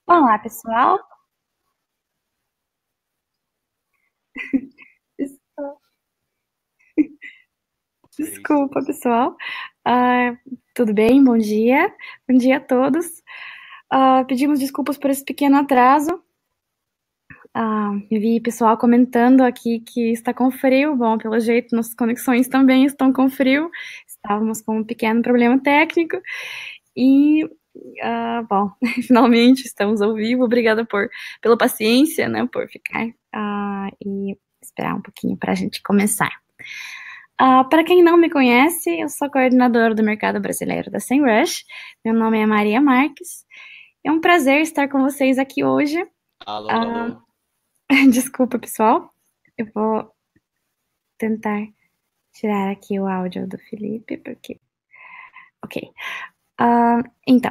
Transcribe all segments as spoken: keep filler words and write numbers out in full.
Olá, pessoal. Des- Três. Desculpa, pessoal. Ah, tudo bem? Bom dia. Bom dia a todos. Ah, pedimos desculpas por esse pequeno atraso. Ah, eu vi pessoal comentando aqui que está com frio. Bom, pelo jeito, nossas conexões também estão com frio. Estávamos com um pequeno problema técnico. E, ah, bom, finalmente estamos ao vivo. Obrigada por, pela paciência, né, por ficar ah, e esperar um pouquinho para a gente começar. Ah, para quem não me conhece, eu sou coordenadora do mercado brasileiro da SEMrush. Meu nome é Maria Marques. É um prazer estar com vocês aqui hoje. Alô, Ah, alô. desculpa, pessoal. Eu vou tentar tirar aqui o áudio do Felipe, porque. Ok. Ah, então,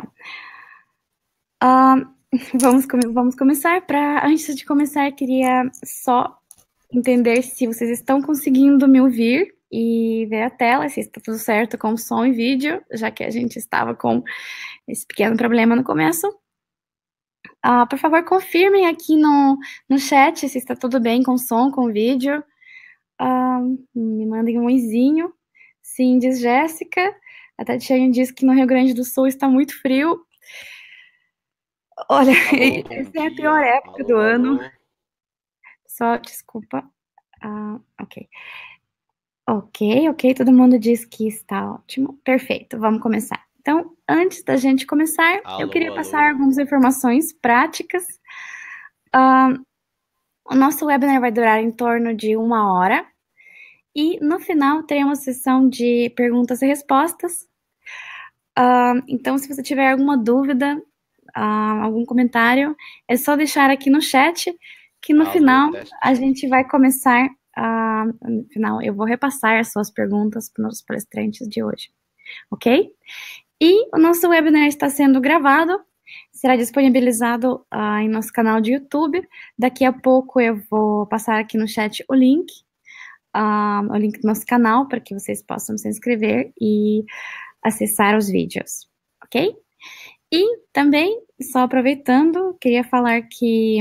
ah, vamos, come- vamos começar. Pra... Antes de começar, queria só entender se vocês estão conseguindo me ouvir e ver a tela, se está tudo certo com som e vídeo, já que a gente estava com esse pequeno problema no começo. Ah, por favor, confirmem aqui no, no chat se está tudo bem com som, com vídeo. Ah, me mandem um oizinho. Sim, diz Jéssica. A Tatiane diz que no Rio Grande do Sul está muito frio. Olha, Alô, bom essa é a pior dia. época do Alô, ano. alô. Só, desculpa. Ah, ok. Ok, ok, todo mundo diz que está ótimo. Perfeito, vamos começar. Então, antes da gente começar, eu Alô, queria passar alô. algumas informações práticas. Ah, o nosso webinar vai durar em torno de uma hora e no final teremos sessão de perguntas e respostas. Ah, então, se você tiver alguma dúvida, ah, algum comentário, é só deixar aqui no chat que no Alô, final a teste. gente vai começar. Ah, no final, eu vou repassar as suas perguntas para os nossos palestrantes de hoje, ok? E o nosso webinar está sendo gravado, será disponibilizado uh, em nosso canal de YouTube. Daqui a pouco eu vou passar aqui no chat o link, uh, o link do nosso canal, para que vocês possam se inscrever e acessar os vídeos, ok? E também, só aproveitando, queria falar que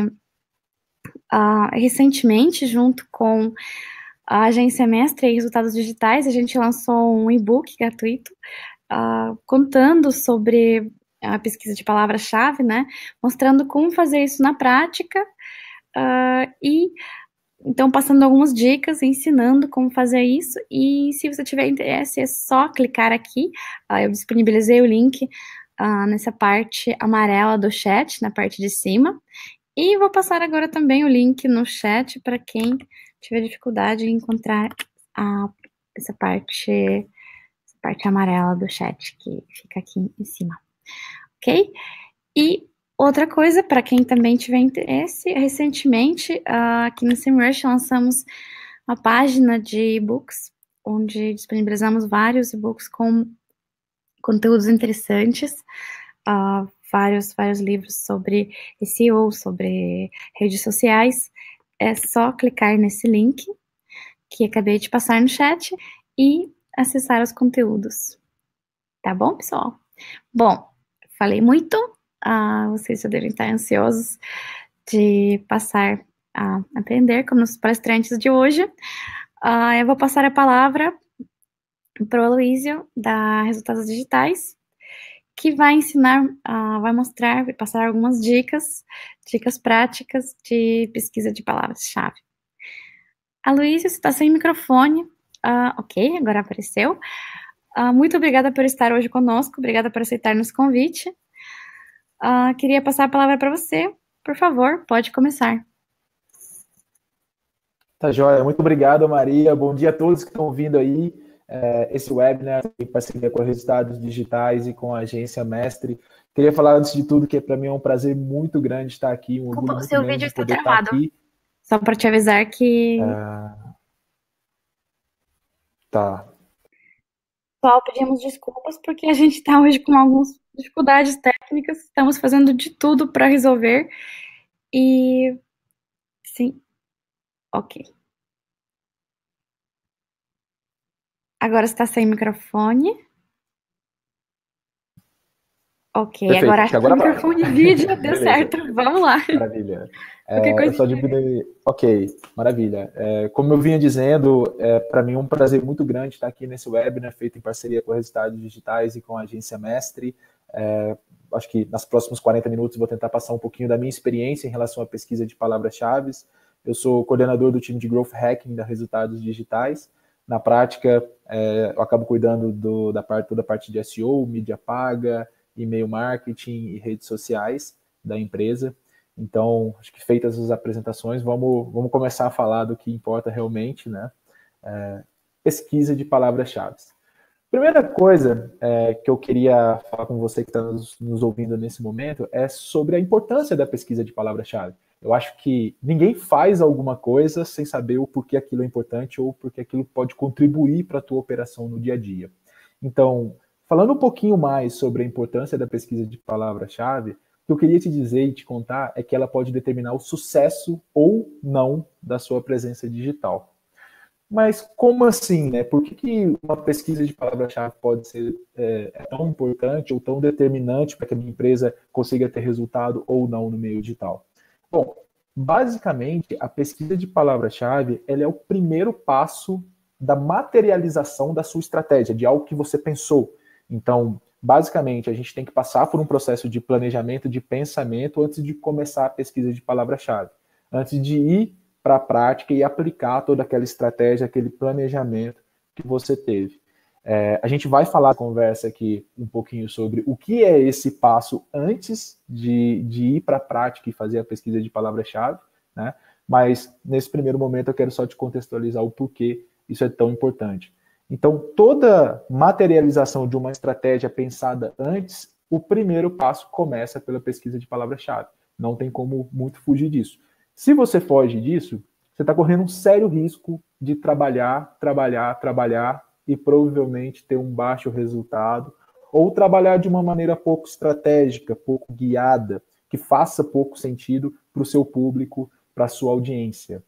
uh, recentemente, junto com a Agência Mestre e Resultados Digitais, a gente lançou um e-book gratuito uh, contando sobre a pesquisa de palavra-chave, né? Mostrando como fazer isso na prática uh, e então passando algumas dicas, ensinando como fazer isso. E se você tiver interesse, é só clicar aqui. Uh, eu disponibilizei o link uh, nessa parte amarela do chat, na parte de cima. E vou passar agora também o link no chat para quem tiver dificuldade em encontrar a, essa parte parte amarela do chat que fica aqui em cima, ok? E outra coisa, para quem também tiver interesse, recentemente uh, aqui no SEMrush lançamos uma página de e-books, onde disponibilizamos vários e-books com conteúdos interessantes, uh, vários, vários livros sobre S E O, sobre redes sociais. É só clicar nesse link que acabei de passar no chat e acessar os conteúdos. Tá bom, pessoal? Bom, falei muito. Ah, vocês já devem estar ansiosos de passar a aprender com os palestrantes de hoje. Ah, eu vou passar a palavra para o Aloysio, da Resultados Digitais, que vai ensinar, ah, vai mostrar, vai passar algumas dicas, dicas práticas de pesquisa de palavras-chave. Aloysio, você está sem microfone. Ah, ok, agora apareceu. Ah, muito obrigada por estar hoje conosco, obrigada por aceitar nosso convite. Uh, queria passar a palavra para você. Por favor, pode começar. Tá joia, muito obrigado, Maria. Bom dia a todos que estão ouvindo aí. É, esse webinar em parceria com Resultados Digitais e com a Agência Mestre. Queria falar antes de tudo que para mim é um prazer muito grande estar aqui, um Desculpa, orgulho o muito seu grande vídeo de está poder estar travado. aqui. Só para te avisar que. Ah, tá. Só pedimos desculpas porque a gente está hoje com algumas dificuldades técnicas. Estamos fazendo de tudo para resolver. E. Sim, ok. Agora está sem microfone. Ok, Perfeito. agora acho que Agora o microfone e vídeo deu Beleza. certo. Vamos lá. Maravilha. Qualquer É, coisa eu só divido... Ok, maravilha. É, como eu vinha dizendo, é para mim um prazer muito grande estar aqui nesse webinar feito em parceria com a Resultados Digitais e com a Agência Mestre. É, acho que nas próximos quarenta minutos vou tentar passar um pouquinho da minha experiência em relação à pesquisa de palavras-chave. Eu sou coordenador do time de Growth Hacking da Resultados Digitais. Na prática, é, eu acabo cuidando do, da parte, toda a parte de S E O, mídia paga, e-mail marketing e redes sociais da empresa. Então, acho que feitas as apresentações, vamos, vamos começar a falar do que importa realmente, né? É, pesquisa de palavras-chave. Primeira coisa é, que eu queria falar com você que está nos, nos ouvindo nesse momento é sobre a importância da pesquisa de palavra-chave. Eu acho que ninguém faz alguma coisa sem saber o porquê aquilo é importante ou porque aquilo pode contribuir para a tua operação no dia a dia. Então, falando um pouquinho mais sobre a importância da pesquisa de palavra-chave, o que eu queria te dizer e te contar é que ela pode determinar o sucesso ou não da sua presença digital. Mas como assim, né? Por que, que uma pesquisa de palavra-chave pode ser é, tão importante ou tão determinante para que a minha empresa consiga ter resultado ou não no meio digital? Bom, basicamente, a pesquisa de palavra-chave ela é o primeiro passo da materialização da sua estratégia, de algo que você pensou. Então, basicamente, a gente tem que passar por um processo de planejamento, de pensamento, antes de começar a pesquisa de palavra-chave. Antes de ir para a prática e aplicar toda aquela estratégia, aquele planejamento que você teve. É, a gente vai falar na conversa aqui um pouquinho sobre o que é esse passo antes de, de ir para a prática e fazer a pesquisa de palavra-chave, né? Mas nesse primeiro momento eu quero só te contextualizar o porquê isso é tão importante. Então, toda materialização de uma estratégia pensada antes, o primeiro passo começa pela pesquisa de palavra-chave. Não tem como muito fugir disso. Se você foge disso, você está correndo um sério risco de trabalhar, trabalhar, trabalhar e provavelmente ter um baixo resultado, ou trabalhar de uma maneira pouco estratégica, pouco guiada, que faça pouco sentido para o seu público, para a sua audiência.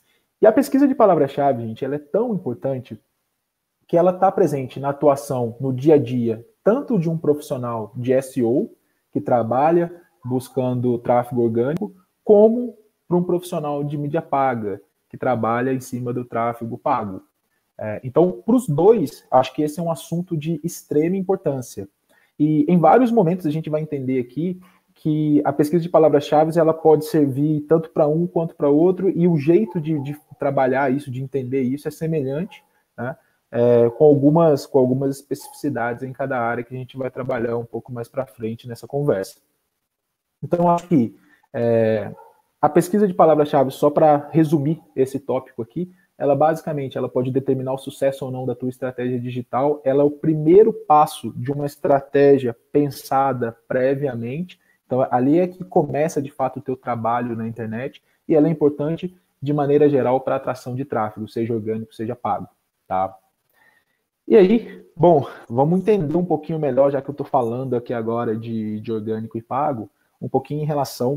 E a pesquisa de palavra-chave, gente, ela é tão importante que ela está presente na atuação, no dia a dia, tanto de um profissional de S E O, que trabalha buscando tráfego orgânico, como para um profissional de mídia paga, que trabalha em cima do tráfego pago. É, então, para os dois, acho que esse é um assunto de extrema importância. E em vários momentos a gente vai entender aqui que a pesquisa de palavras-chave ela pode servir tanto para um quanto para outro, e o jeito de, de trabalhar isso, de entender isso, é semelhante, né? É, com, algumas, com algumas especificidades em cada área que a gente vai trabalhar um pouco mais para frente nessa conversa. Então, acho que é, a pesquisa de palavra-chave, só para resumir esse tópico aqui, ela basicamente ela pode determinar o sucesso ou não da tua estratégia digital. Ela é o primeiro passo de uma estratégia pensada previamente. Então, ali é que começa, de fato, o teu trabalho na internet, e ela é importante, de maneira geral, para a atração de tráfego, seja orgânico, seja pago, tá? E aí, bom, vamos entender um pouquinho melhor, já que eu estou falando aqui agora de, de orgânico e pago, um pouquinho em relação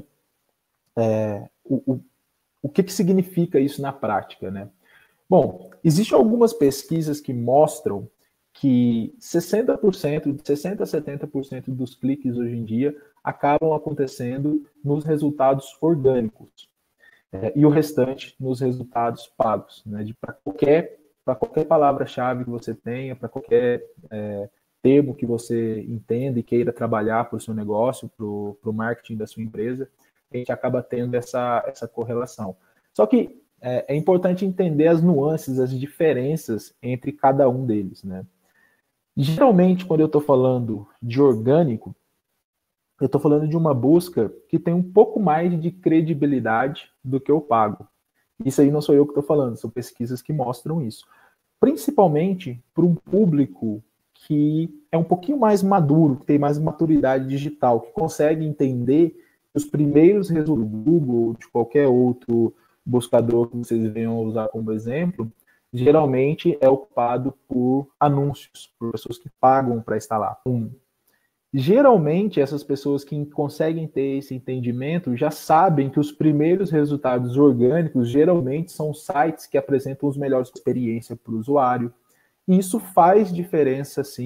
É, o, o, o que, que significa isso na prática, né? Bom, existem algumas pesquisas que mostram que sessenta por cento, de sessenta a setenta por cento dos cliques hoje em dia acabam acontecendo nos resultados orgânicos, é, e o restante nos resultados pagos, né? De para qualquer, para qualquer palavra-chave que você tenha, para qualquer é, termo que você entenda e queira trabalhar para o seu negócio, para o marketing da sua empresa, a gente acaba tendo essa, essa correlação. Só que é, é importante entender as nuances, as diferenças entre cada um deles, né? Geralmente, quando eu estou falando de orgânico, eu estou falando de uma busca que tem um pouco mais de credibilidade do que o pago. Isso aí não sou eu que estou falando, são pesquisas que mostram isso. Principalmente para um público que é um pouquinho mais maduro, que tem mais maturidade digital, que consegue entender os primeiros resultados do Google, de qualquer outro buscador que vocês venham usar como exemplo, geralmente é ocupado por anúncios, por pessoas que pagam para estar lá. Um, geralmente, essas pessoas que conseguem ter esse entendimento já sabem que os primeiros resultados orgânicos geralmente são sites que apresentam os melhores experiências para o usuário. E isso faz diferença, sim,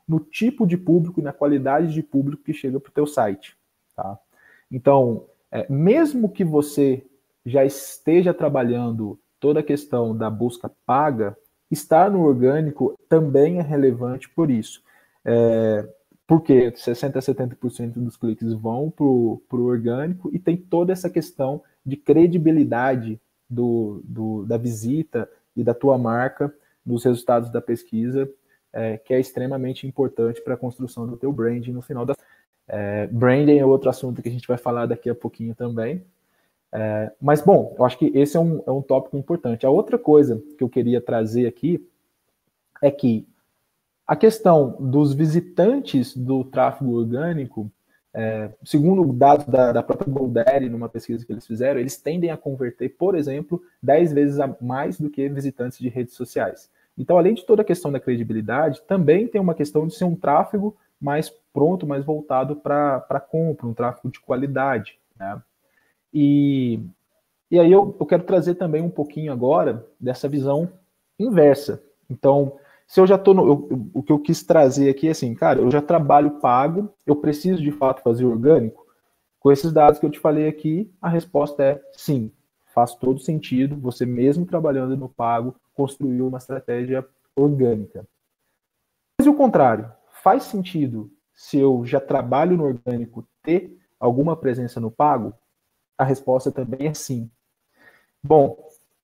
no tipo de público e na qualidade de público que chega para o teu site. Tá? Então, é, mesmo que você já esteja trabalhando toda a questão da busca paga, estar no orgânico também é relevante por isso. É, porque sessenta a setenta por cento dos cliques vão para o orgânico e tem toda essa questão de credibilidade do, do, da visita e da tua marca nos resultados da pesquisa, é, que é extremamente importante para a construção do teu branding no final da... É, branding é outro assunto que a gente vai falar daqui a pouquinho também. É, mas, bom, eu acho que esse é um, é um tópico importante. A outra coisa que eu queria trazer aqui é que a questão dos visitantes do tráfego orgânico, é, segundo dados da, da própria GoDaddy, numa pesquisa que eles fizeram, eles tendem a converter, por exemplo, dez vezes a mais do que visitantes de redes sociais. Então, além de toda a questão da credibilidade, também tem uma questão de ser um tráfego mais pronto, mais voltado para compra, um tráfego de qualidade, né? E, e aí eu, eu quero trazer também um pouquinho agora dessa visão inversa. Então, se eu já estou no... Eu, eu, o que eu quis trazer aqui é assim, cara, eu já trabalho pago, eu preciso de fato fazer orgânico? Com esses dados que eu te falei aqui, a resposta é sim, faz todo sentido, você mesmo trabalhando no pago, construir uma estratégia orgânica. Mas e o contrário, faz sentido se eu já trabalho no orgânico ter alguma presença no pago? A resposta também é sim. Bom,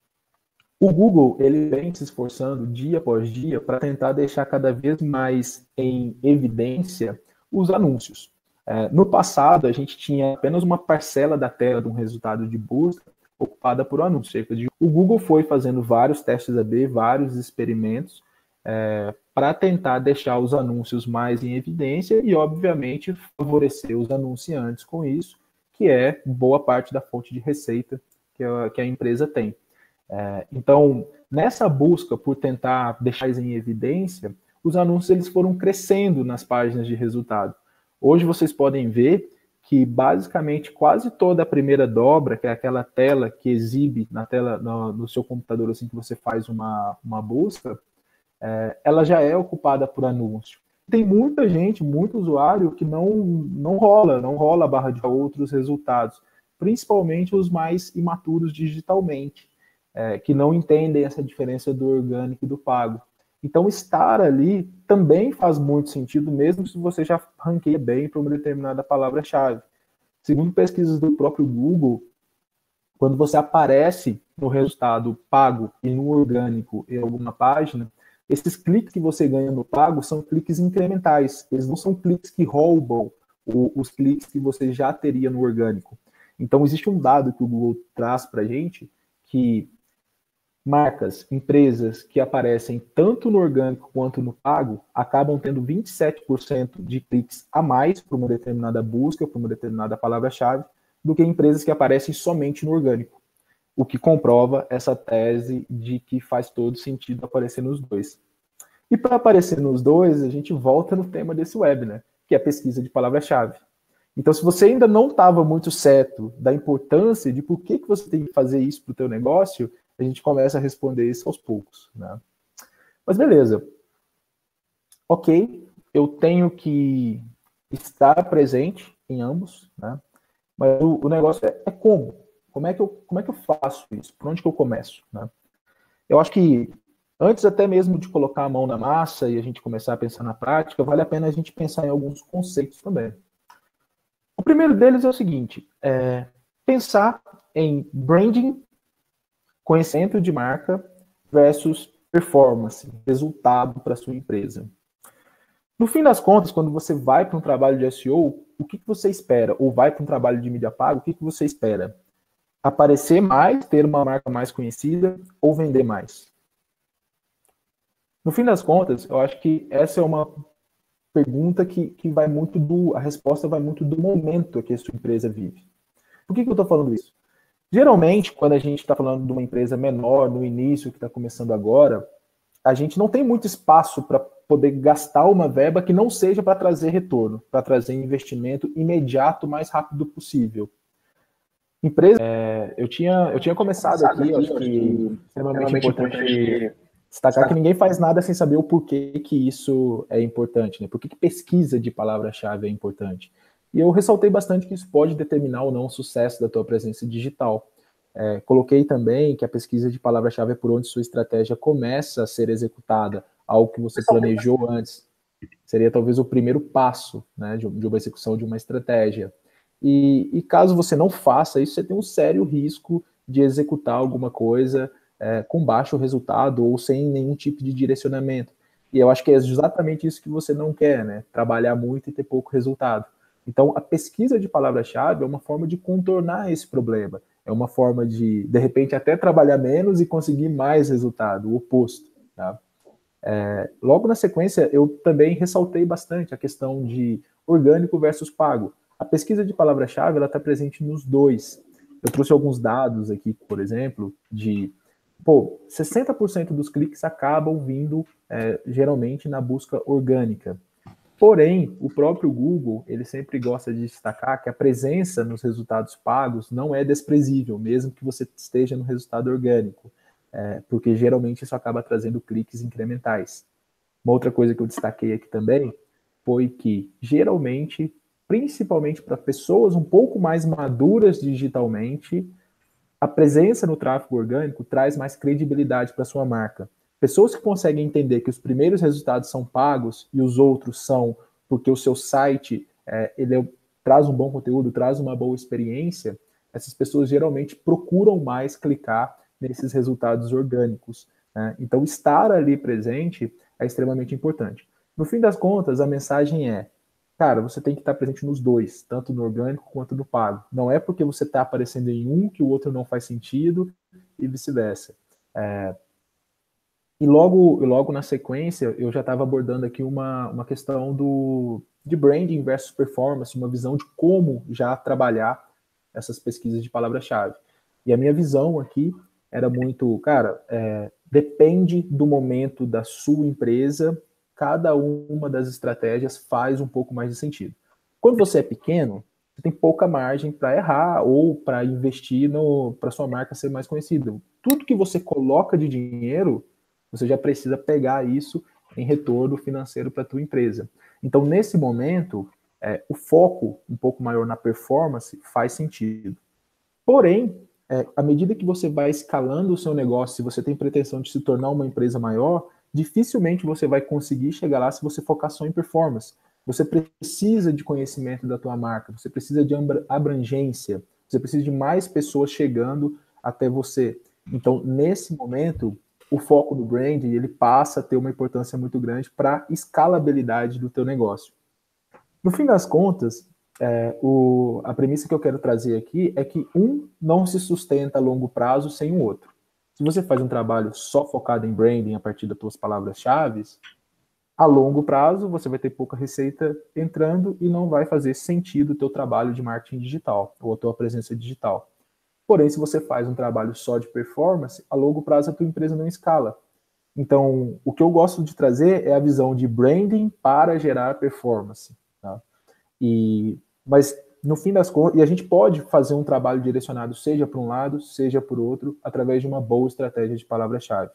o Google ele vem se esforçando dia após dia para tentar deixar cada vez mais em evidência os anúncios. É, no passado, a gente tinha apenas uma parcela da tela de um resultado de busca ocupada por anúncios. O Google foi fazendo vários testes A B, vários experimentos, é, para tentar deixar os anúncios mais em evidência e, obviamente, favorecer os anunciantes com isso, que é boa parte da fonte de receita que a, que a empresa tem. É, então, nessa busca por tentar deixar isso em evidência, os anúncios eles foram crescendo nas páginas de resultado. Hoje vocês podem ver que basicamente quase toda a primeira dobra, que é aquela tela que exibe na tela no, no seu computador assim que você faz uma, uma busca, é, ela já é ocupada por anúncio. Tem muita gente, muito usuário que não, não rola, não rola a barra de outros resultados, principalmente os mais imaturos digitalmente, é, que não entendem essa diferença do orgânico e do pago. Então, estar ali também faz muito sentido, mesmo se você já ranqueia bem para uma determinada palavra-chave. Segundo pesquisas do próprio Google, quando você aparece no resultado pago e no orgânico em alguma página, esses cliques que você ganha no pago são cliques incrementais. Eles não são cliques que roubam os cliques que você já teria no orgânico. Então, existe um dado que o Google traz para a gente que marcas, empresas que aparecem tanto no orgânico quanto no pago acabam tendo vinte e sete por cento de cliques a mais para uma determinada busca, para uma determinada palavra-chave, do que empresas que aparecem somente no orgânico. O que comprova essa tese de que faz todo sentido aparecer nos dois. E para aparecer nos dois, a gente volta no tema desse webinar, que é a pesquisa de palavra-chave. Então, se você ainda não estava muito certo da importância de por que, que você tem que fazer isso para o teu negócio, a gente começa a responder isso aos poucos, né? Mas beleza. Ok, eu tenho que estar presente em ambos, né? Mas o, o negócio é, é como? Como é, que eu, como é que eu faço isso? Por onde que eu começo, né? Eu acho que antes até mesmo de colocar a mão na massa e a gente começar a pensar na prática, vale a pena a gente pensar em alguns conceitos também. O primeiro deles é o seguinte, é pensar em branding, conhecimento de marca versus performance, resultado para a sua empresa. No fim das contas, quando você vai para um trabalho de S E O, o que, que você espera? Ou vai para um trabalho de mídia paga, o que, que você espera? Aparecer mais, ter uma marca mais conhecida ou vender mais? No fim das contas, eu acho que essa é uma pergunta que, que vai muito do... A resposta vai muito do momento que a sua empresa vive. Por que, que eu estou falando isso? Geralmente, quando a gente está falando de uma empresa menor, no início, que está começando agora, a gente não tem muito espaço para poder gastar uma verba que não seja para trazer retorno, para trazer investimento imediato o mais rápido possível. Empresa, é, eu, tinha, eu tinha começado aqui, acho que extremamente importante destacar que ninguém faz nada sem saber o porquê que isso é importante, né? Por que que pesquisa de palavra-chave é importante? E eu ressaltei bastante que isso pode determinar ou não o sucesso da tua presença digital. É, coloquei também que a pesquisa de palavra-chave é por onde sua estratégia começa a ser executada, algo que você planejou antes. Seria talvez o primeiro passo, né, de, de uma execução de uma estratégia. E, e caso você não faça isso, você tem um sério risco de executar alguma coisa é, com baixo resultado ou sem nenhum tipo de direcionamento. E eu acho que é exatamente isso que você não quer, né? Trabalhar muito e ter pouco resultado. Então, a pesquisa de palavra-chave é uma forma de contornar esse problema. É uma forma de, de repente, até trabalhar menos e conseguir mais resultado, o oposto. Tá? É, logo na sequência, eu também ressaltei bastante a questão de orgânico versus pago. A pesquisa de palavra-chave está presente nos dois. Eu trouxe alguns dados aqui, por exemplo, de pô, sessenta por cento dos cliques acabam vindo é, geralmente na busca orgânica. Porém, o próprio Google, ele sempre gosta de destacar que a presença nos resultados pagos não é desprezível, mesmo que você esteja no resultado orgânico, é, porque geralmente isso acaba trazendo cliques incrementais. Uma outra coisa que eu destaquei aqui também foi que, geralmente, principalmente para pessoas um pouco mais maduras digitalmente, a presença no tráfego orgânico traz mais credibilidade para sua marca. Pessoas que conseguem entender que os primeiros resultados são pagos e os outros são porque o seu site é, ele é, traz um bom conteúdo, traz uma boa experiência, essas pessoas geralmente procuram mais clicar nesses resultados orgânicos. Né? Então, estar ali presente é extremamente importante. No fim das contas, a mensagem é: cara, você tem que estar presente nos dois, tanto no orgânico quanto no pago. Não é porque você está aparecendo em um que o outro não faz sentido e vice-versa. É, e logo, logo na sequência, eu já estava abordando aqui uma, uma questão do, de branding versus performance, uma visão de como já trabalhar essas pesquisas de palavra-chave. E a minha visão aqui era muito, cara, é, depende do momento da sua empresa, cada uma das estratégias faz um pouco mais de sentido. Quando você é pequeno, você tem pouca margem para errar ou para investir para sua marca ser mais conhecida. Tudo que você coloca de dinheiro, você já precisa pegar isso em retorno financeiro para a tua empresa. Então, nesse momento, é, o foco um pouco maior na performance faz sentido. Porém, é, à medida que você vai escalando o seu negócio, se você tem pretensão de se tornar uma empresa maior, dificilmente você vai conseguir chegar lá se você focar só em performance. Você precisa de conhecimento da tua marca, você precisa de abrangência, você precisa de mais pessoas chegando até você. Então, nesse momento, o foco no brand ele passa a ter uma importância muito grande para a escalabilidade do teu negócio. No fim das contas, é, o, a premissa que eu quero trazer aqui é que um não se sustenta a longo prazo sem o outro. Se você faz um trabalho só focado em branding a partir das tuas palavras-chave, a longo prazo você vai ter pouca receita entrando e não vai fazer sentido o teu trabalho de marketing digital ou a tua presença digital. Porém, se você faz um trabalho só de performance, a longo prazo a tua empresa não escala. Então, o que eu gosto de trazer é a visão de branding para gerar performance. Tá? E, mas, no fim das contas, e a gente pode fazer um trabalho direcionado seja para um lado, seja para o outro, através de uma boa estratégia de palavra-chave.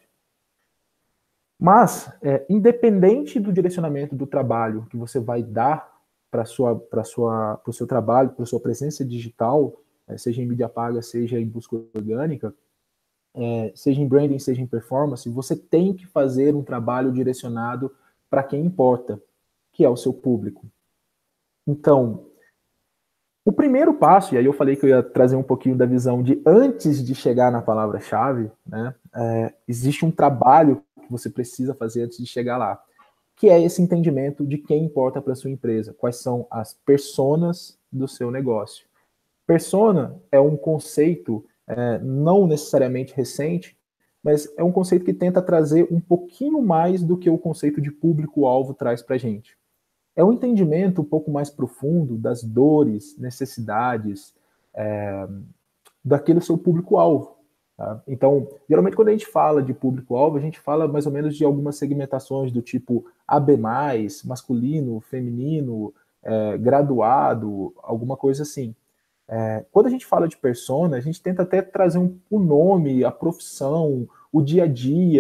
Mas, é, independente do direcionamento do trabalho que você vai dar para sua, para sua, para o seu trabalho, para a sua presença digital, seja em mídia paga, seja em busca orgânica, é, seja em branding, seja em performance, você tem que fazer um trabalho direcionado para quem importa, que é o seu público. Então, o primeiro passo, e aí eu falei que eu ia trazer um pouquinho da visão de antes de chegar na palavra-chave, né, é, existe um trabalho que você precisa fazer antes de chegar lá, que é esse entendimento de quem importa para a sua empresa, quais são as personas do seu negócio. Persona é um conceito é, não necessariamente recente, mas é um conceito que tenta trazer um pouquinho mais do que o conceito de público-alvo traz para a gente. É um entendimento um pouco mais profundo das dores, necessidades é, daquele seu público-alvo. Tá? Então, geralmente quando a gente fala de público-alvo, a gente fala mais ou menos de algumas segmentações do tipo A B mais, masculino, feminino, é, graduado, alguma coisa assim. É, quando a gente fala de persona, a gente tenta até trazer um, o nome, a profissão, o dia a dia,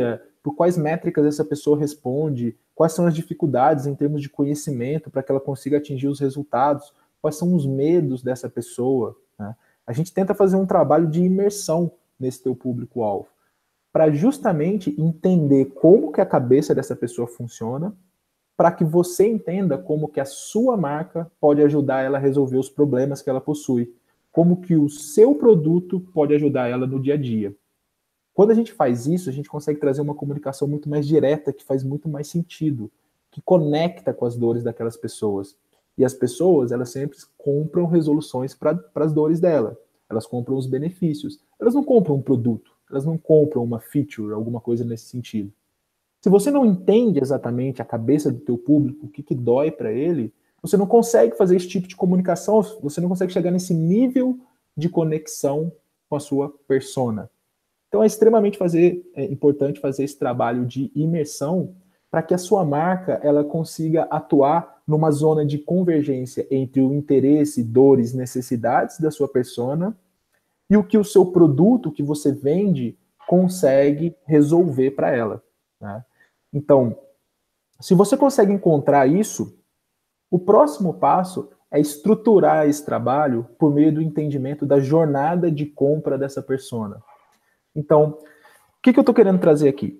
por quais métricas essa pessoa responde, quais são as dificuldades em termos de conhecimento para que ela consiga atingir os resultados, quais são os medos dessa pessoa, né? A gente tenta fazer um trabalho de imersão nesse teu público-alvo, para justamente entender como que a cabeça dessa pessoa funciona, para que você entenda como que a sua marca pode ajudar ela a resolver os problemas que ela possui, como que o seu produto pode ajudar ela no dia a dia. Quando a gente faz isso, a gente consegue trazer uma comunicação muito mais direta, que faz muito mais sentido, que conecta com as dores daquelas pessoas. E as pessoas, elas sempre compram resoluções para as dores dela. Elas compram os benefícios. Elas não compram um produto. Elas não compram uma feature, alguma coisa nesse sentido. Se você não entende exatamente a cabeça do teu público, o que, que dói para ele, você não consegue fazer esse tipo de comunicação, você não consegue chegar nesse nível de conexão com a sua persona. Então é extremamente fazer, é importante fazer esse trabalho de imersão para que a sua marca ela consiga atuar numa zona de convergência entre o interesse, dores, necessidades da sua persona e o que o seu produto que você vende consegue resolver para ela, né? Então, se você consegue encontrar isso, o próximo passo é estruturar esse trabalho por meio do entendimento da jornada de compra dessa persona. Então, o que, que eu estou querendo trazer aqui?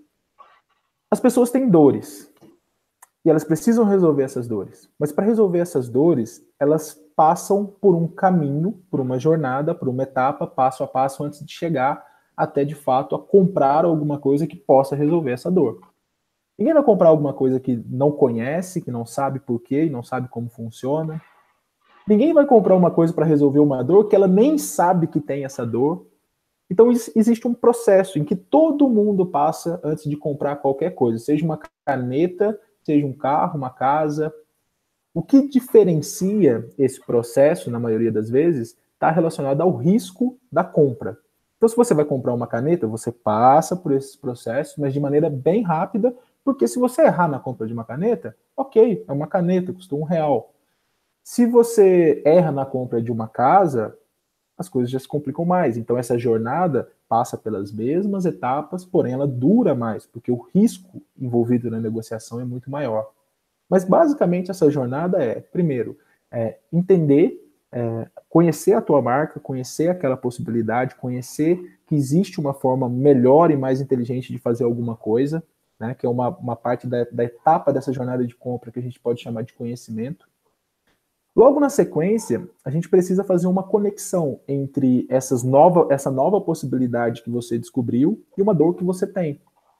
As pessoas têm dores e elas precisam resolver essas dores. Mas para resolver essas dores, elas passam por um caminho, por uma jornada, por uma etapa, passo a passo, antes de chegar até, de fato, a comprar alguma coisa que possa resolver essa dor. Ninguém vai comprar alguma coisa que não conhece, que não sabe por quê, não sabe como funciona. Ninguém vai comprar uma coisa para resolver uma dor que ela nem sabe que tem essa dor. Então existe um processo em que todo mundo passa antes de comprar qualquer coisa, seja uma caneta, seja um carro, uma casa. O que diferencia esse processo, na maioria das vezes, está relacionado ao risco da compra. Então, se você vai comprar uma caneta, você passa por esses processos, mas de maneira bem rápida, porque se você errar na compra de uma caneta, ok, é uma caneta, custou um real. Se você erra na compra de uma casa, as coisas já se complicam mais. Então, essa jornada passa pelas mesmas etapas, porém ela dura mais, porque o risco envolvido na negociação é muito maior. Mas, basicamente, essa jornada é, primeiro, é entender, é, conhecer a tua marca, conhecer aquela possibilidade, conhecer que existe uma forma melhor e mais inteligente de fazer alguma coisa, né, que é uma, uma parte da, da etapa dessa jornada de compra que a gente pode chamar de conhecimento. Logo na sequência, a gente precisa fazer uma conexão entre essas nova, essa nova possibilidade que você descobriu e uma dor que você tem.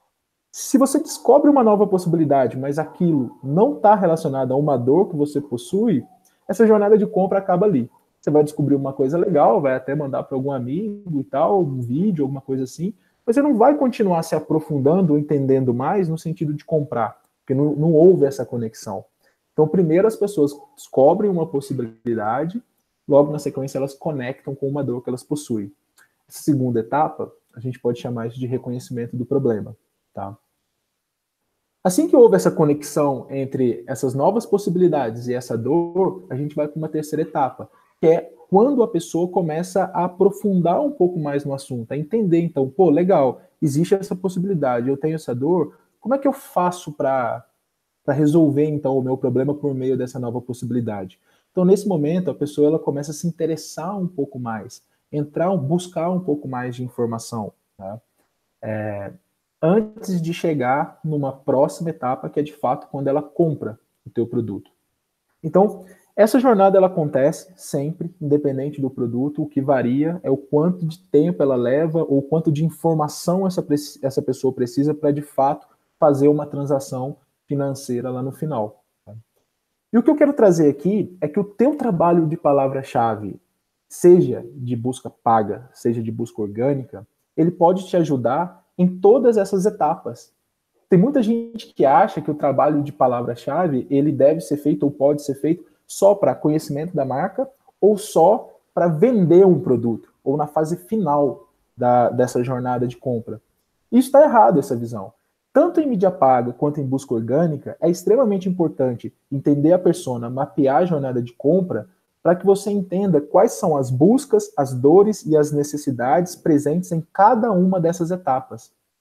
Se você descobre uma nova possibilidade, mas aquilo não está relacionado a uma dor que você possui, essa jornada de compra acaba ali. Você vai descobrir uma coisa legal, vai até mandar para algum amigo e tal, um vídeo, alguma coisa assim, mas você não vai continuar se aprofundando, entendendo mais no sentido de comprar, porque não, não houve essa conexão. Então, primeiro as pessoas descobrem uma possibilidade, logo na sequência elas conectam com uma dor que elas possuem. Essa segunda etapa, a gente pode chamar isso de reconhecimento do problema, tá? Assim que houve essa conexão entre essas novas possibilidades e essa dor, a gente vai para uma terceira etapa, que é quando a pessoa começa a aprofundar um pouco mais no assunto, a entender, então, pô, legal, existe essa possibilidade, eu tenho essa dor, como é que eu faço para para resolver, então, o meu problema por meio dessa nova possibilidade? Então, nesse momento, a pessoa ela começa a se interessar um pouco mais, entrar, buscar um pouco mais de informação, tá? É, antes de chegar numa próxima etapa, que é, de fato, quando ela compra o teu produto. Então, essa jornada ela acontece sempre, independente do produto. O que varia é o quanto de tempo ela leva ou quanto de informação essa, essa pessoa precisa para, de fato, fazer uma transação financeira lá no final. E o que eu quero trazer aqui é que o teu trabalho de palavra-chave, seja de busca paga, seja de busca orgânica, ele pode te ajudar em todas essas etapas. Tem muita gente que acha que o trabalho de palavra-chave ele deve ser feito ou pode ser feito só para conhecimento da marca ou só para vender um produto, ou na fase final da, dessa jornada de compra. Isso está errado, essa visão. Tanto em mídia paga quanto em busca orgânica, é extremamente importante entender a persona, mapear a jornada de compra, para que você entenda quais são as buscas, as dores e as necessidades presentes em cada uma dessas etapas.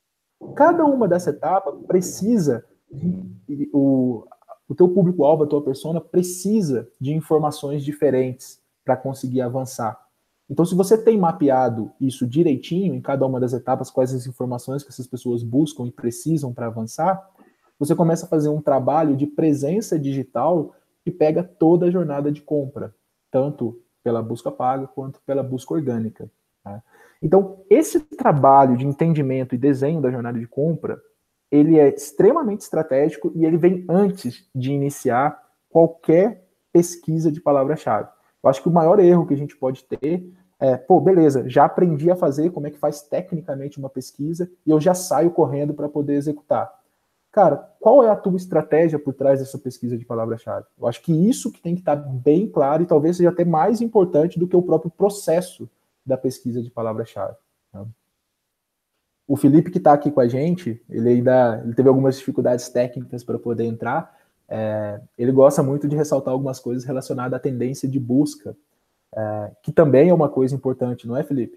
Cada uma dessa etapa precisa, de, o, o teu público-alvo, a tua persona, precisa de informações diferentes para conseguir avançar. Então, se você tem mapeado isso direitinho, em cada uma das etapas, quais as informações que essas pessoas buscam e precisam para avançar, você começa a fazer um trabalho de presença digital que pega toda a jornada de compra, tanto pela busca paga quanto pela busca orgânica. Tá? Então, esse trabalho de entendimento e desenho da jornada de compra, ele é extremamente estratégico e ele vem antes de iniciar qualquer pesquisa de palavra-chave. Eu acho que o maior erro que a gente pode ter é, pô, beleza, já aprendi a fazer como é que faz tecnicamente uma pesquisa e eu já saio correndo para poder executar. Cara, qual é a tua estratégia por trás dessa pesquisa de palavra-chave? Eu acho que isso que tem que estar bem claro e talvez seja até mais importante do que o próprio processo da pesquisa de palavra-chave. Tá? O Felipe, que está aqui com a gente, ele ainda ele teve algumas dificuldades técnicas para poder entrar. É, ele gosta muito de ressaltar algumas coisas relacionadas à tendência de busca, é, que também é uma coisa importante, não é, Felipe?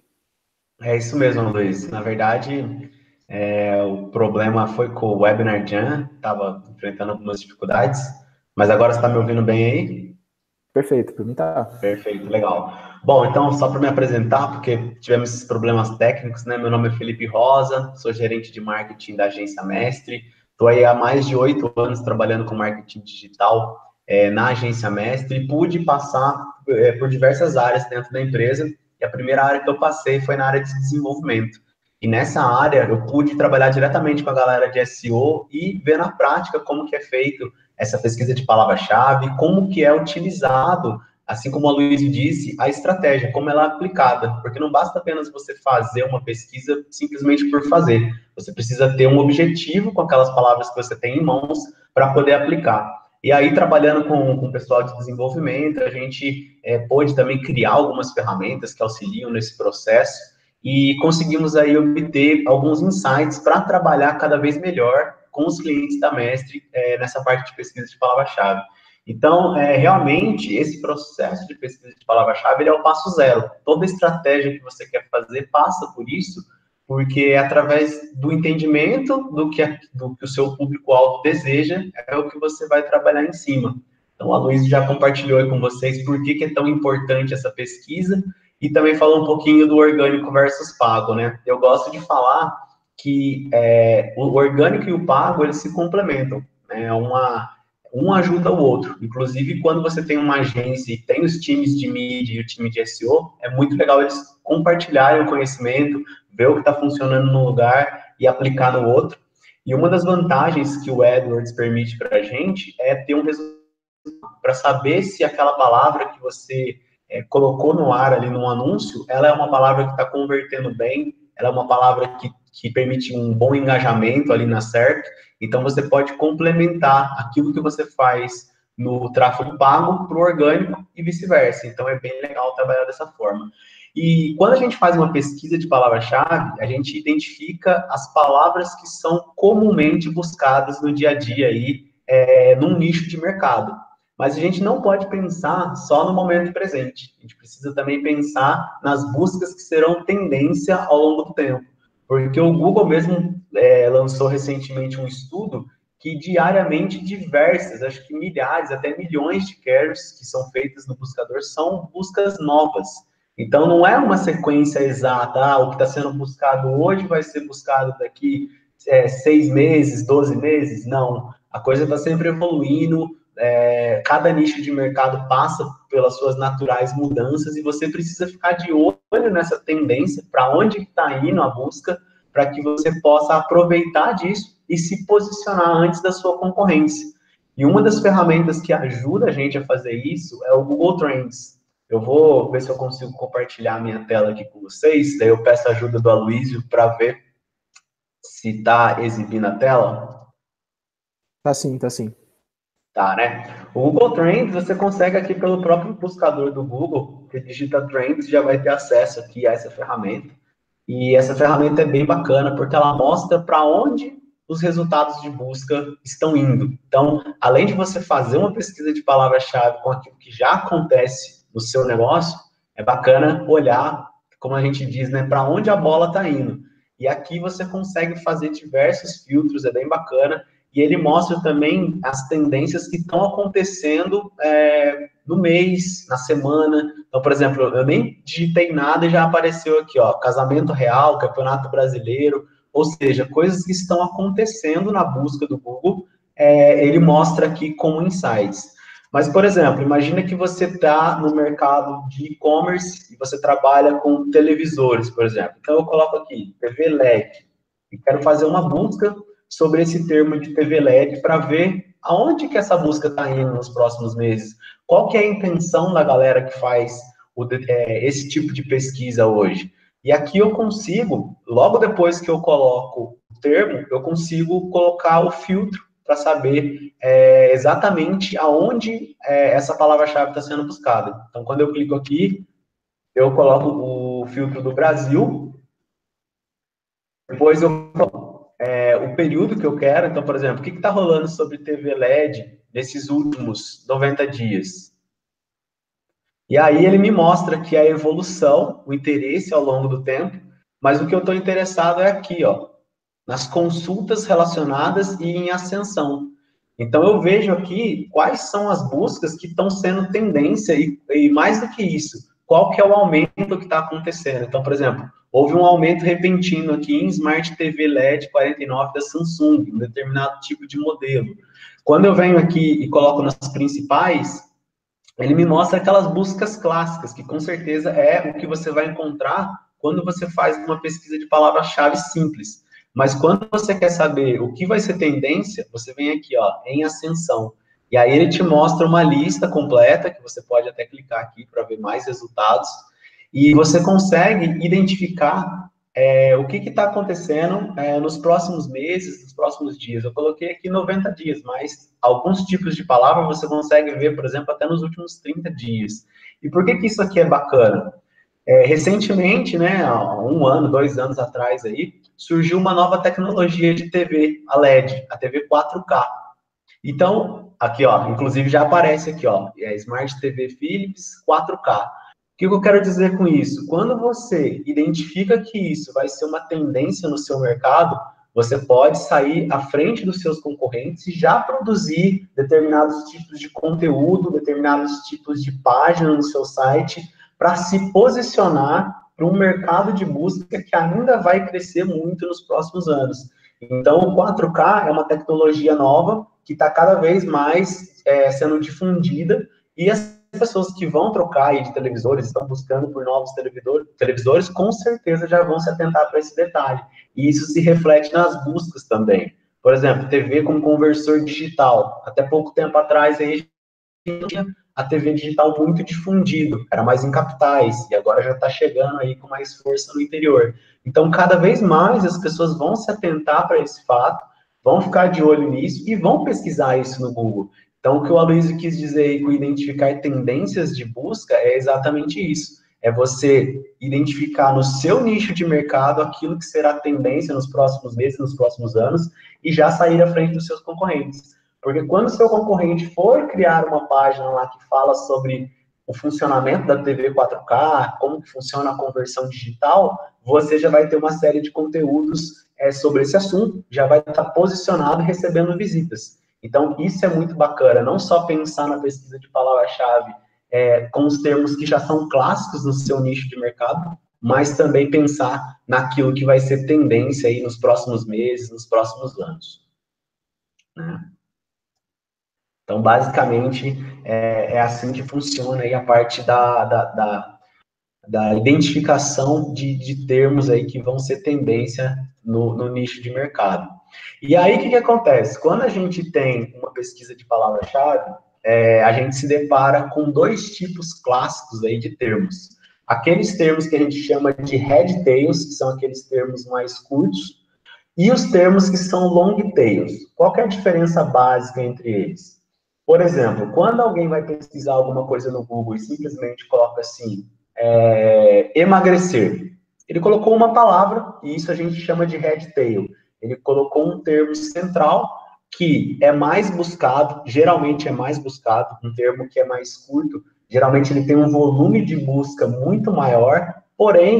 É isso mesmo, Luiz. Na verdade, é, o problema foi com o Webinar Jam, estava enfrentando algumas dificuldades, mas agora você está me ouvindo bem aí? Perfeito, para mim tá. Perfeito, legal. Bom, então, só para me apresentar, porque tivemos esses problemas técnicos, né? Meu nome é Felipe Rosa, sou gerente de marketing da Agência Mestre, estou aí há mais de oito anos trabalhando com marketing digital é, na Agência Mestre e pude passar é, por diversas áreas dentro da empresa, e a primeira área que eu passei foi na área de desenvolvimento. E nessa área eu pude trabalhar diretamente com a galera de S E O e ver na prática como que é feito essa pesquisa de palavra-chave, como que é utilizado, assim como a Luísa disse, a estratégia, como ela é aplicada, porque não basta apenas você fazer uma pesquisa simplesmente por fazer, você precisa ter um objetivo com aquelas palavras que você tem em mãos para poder aplicar. E aí, trabalhando com, com o pessoal de desenvolvimento, a gente é, pôde também criar algumas ferramentas que auxiliam nesse processo e conseguimos aí obter alguns insights para trabalhar cada vez melhor com os clientes da Mestre é, nessa parte de pesquisa de palavra-chave. Então, é, realmente, esse processo de pesquisa de palavra-chave ele é o passo zero. Toda estratégia que você quer fazer passa por isso, porque é através do entendimento do que, do que o seu público-alvo deseja, é o que você vai trabalhar em cima. Então, a Luísa já compartilhou aí com vocês por que, que é tão importante essa pesquisa e também falou um pouquinho do orgânico versus pago, né? Eu gosto de falar que é, o orgânico e o pago, eles se complementam, né? Uma, um ajuda o outro. Inclusive, quando você tem uma agência e tem os times de mídia e o time de S E O, é muito legal eles compartilharem o conhecimento, ver o que está funcionando num lugar e aplicar no outro. E uma das vantagens que o AdWords permite para a gente é ter um resultado para saber se aquela palavra que você é, colocou no ar ali no anúncio, ela é uma palavra que está convertendo bem, ela é uma palavra que, que permite um bom engajamento ali na S E R P. Então, você pode complementar aquilo que você faz no tráfego pago para o orgânico e vice-versa. Então, é bem legal trabalhar dessa forma. E quando a gente faz uma pesquisa de palavra-chave, a gente identifica as palavras que são comumente buscadas no dia a dia aí, é, num nicho de mercado. Mas a gente não pode pensar só no momento presente. A gente precisa também pensar nas buscas que serão tendência ao longo do tempo. Porque o Google mesmo é, lançou recentemente um estudo que diariamente diversas, acho que milhares, até milhões de queries que são feitas no buscador são buscas novas. Então, não é uma sequência exata, ah, o que está sendo buscado hoje vai ser buscado daqui é, seis meses, doze meses, não. A coisa está sempre evoluindo, é, cada nicho de mercado passa pelas suas naturais mudanças e você precisa ficar de olho nessa tendência, para onde está indo a busca, para que você possa aproveitar disso e se posicionar antes da sua concorrência. E uma das ferramentas que ajuda a gente a fazer isso é o Google Trends. Eu vou ver se eu consigo compartilhar a minha tela aqui com vocês, daí eu peço a ajuda do Aloysio para ver se está exibindo a tela. Tá sim, tá sim. Tá, né? O Google Trends, você consegue aqui pelo próprio buscador do Google, que digita Trends, já vai ter acesso aqui a essa ferramenta. E essa ferramenta é bem bacana, porque ela mostra para onde os resultados de busca estão indo. Então, além de você fazer uma pesquisa de palavra-chave com aquilo que já acontece no seu negócio, é bacana olhar, como a gente diz, né, para onde a bola está indo. E aqui você consegue fazer diversos filtros, é bem bacana. E ele mostra também as tendências que estão acontecendo é, no mês, na semana. Então, por exemplo, eu nem digitei nada e já apareceu aqui, ó, casamento real, campeonato brasileiro, ou seja, coisas que estão acontecendo na busca do Google, é, ele mostra aqui como insights. Mas, por exemplo, imagina que você está no mercado de e-commerce e você trabalha com televisores, por exemplo. Então, eu coloco aqui, T V L E D, e quero fazer uma busca sobre esse termo de T V L E D para ver aonde que essa busca está indo nos próximos meses. Qual que é a intenção da galera que faz o, é, esse tipo de pesquisa hoje? E aqui eu consigo, logo depois que eu coloco o termo, eu consigo colocar o filtro para saber é, exatamente aonde é, essa palavra-chave está sendo buscada. Então, quando eu clico aqui, eu coloco o filtro do Brasil, depois eu coloco é, o período que eu quero. Então, por exemplo, o que está rolando sobre T V L E D nesses últimos noventa dias? E aí ele me mostra que a evolução, o interesse ao longo do tempo, mas o que eu estou interessado é aqui, ó, nas consultas relacionadas e em ascensão. Então, eu vejo aqui quais são as buscas que estão sendo tendência e, e mais do que isso, qual que é o aumento que está acontecendo. Então, por exemplo, houve um aumento repentino aqui em Smart T V L E D quarenta e nove da Samsung, um determinado tipo de modelo. Quando eu venho aqui e coloco nas principais, ele me mostra aquelas buscas clássicas, que com certeza é o que você vai encontrar quando você faz uma pesquisa de palavra-chave simples. Mas quando você quer saber o que vai ser tendência, você vem aqui, ó, em ascensão. E aí ele te mostra uma lista completa, que você pode até clicar aqui para ver mais resultados. E você consegue identificar é, o que está acontecendo é, nos próximos meses, nos próximos dias. Eu coloquei aqui noventa dias, mas alguns tipos de palavra você consegue ver, por exemplo, até nos últimos trinta dias. E por que que isso aqui é bacana? É, recentemente, né, há um ano, dois anos atrás aí, surgiu uma nova tecnologia de T V, a L E D, a T V quatro K. Então, aqui, ó, inclusive já aparece aqui, ó, é Smart T V Philips quatro K. O que eu quero dizer com isso? Quando você identifica que isso vai ser uma tendência no seu mercado, você pode sair à frente dos seus concorrentes e já produzir determinados tipos de conteúdo, determinados tipos de página no seu site, para se posicionar para um mercado de busca que ainda vai crescer muito nos próximos anos. Então, o quatro K é uma tecnologia nova que está cada vez mais é, sendo difundida, e as pessoas que vão trocar aí de televisores, estão buscando por novos televisor, televisores, com certeza já vão se atentar para esse detalhe. E isso se reflete nas buscas também. Por exemplo, T V com conversor digital. Até pouco tempo atrás, aí, tinha a T V digital muito difundido, era mais em capitais, e agora já está chegando aí com mais força no interior. Então, cada vez mais as pessoas vão se atentar para esse fato, vão ficar de olho nisso e vão pesquisar isso no Google. Então, o que o Aloysio quis dizer aí com identificar tendências de busca é exatamente isso. É você identificar no seu nicho de mercado aquilo que será tendência nos próximos meses, nos próximos anos, e já sair à frente dos seus concorrentes. Porque quando o seu concorrente for criar uma página lá que fala sobre o funcionamento da T V quatro K, como que funciona a conversão digital, você já vai ter uma série de conteúdos é, sobre esse assunto, já vai estar posicionado e recebendo visitas. Então, isso é muito bacana, não só pensar na pesquisa de palavra-chave é, com os termos que já são clássicos no seu nicho de mercado, mas também pensar naquilo que vai ser tendência aí nos próximos meses, nos próximos anos. Né? Então, basicamente, é, é assim que funciona aí a parte da, da, da, da identificação de, de termos aí que vão ser tendência no, no nicho de mercado. E aí, o que, que acontece? Quando a gente tem uma pesquisa de palavra-chave, é, a gente se depara com dois tipos clássicos aí de termos. Aqueles termos que a gente chama de head tails, que são aqueles termos mais curtos, e os termos que são long tails. Qual que é a diferença básica entre eles? Por exemplo, quando alguém vai pesquisar alguma coisa no Google e simplesmente coloca assim, é, emagrecer, ele colocou uma palavra, e isso a gente chama de head tail. Ele colocou um termo central que é mais buscado, geralmente é mais buscado, um termo que é mais curto, geralmente ele tem um volume de busca muito maior, porém,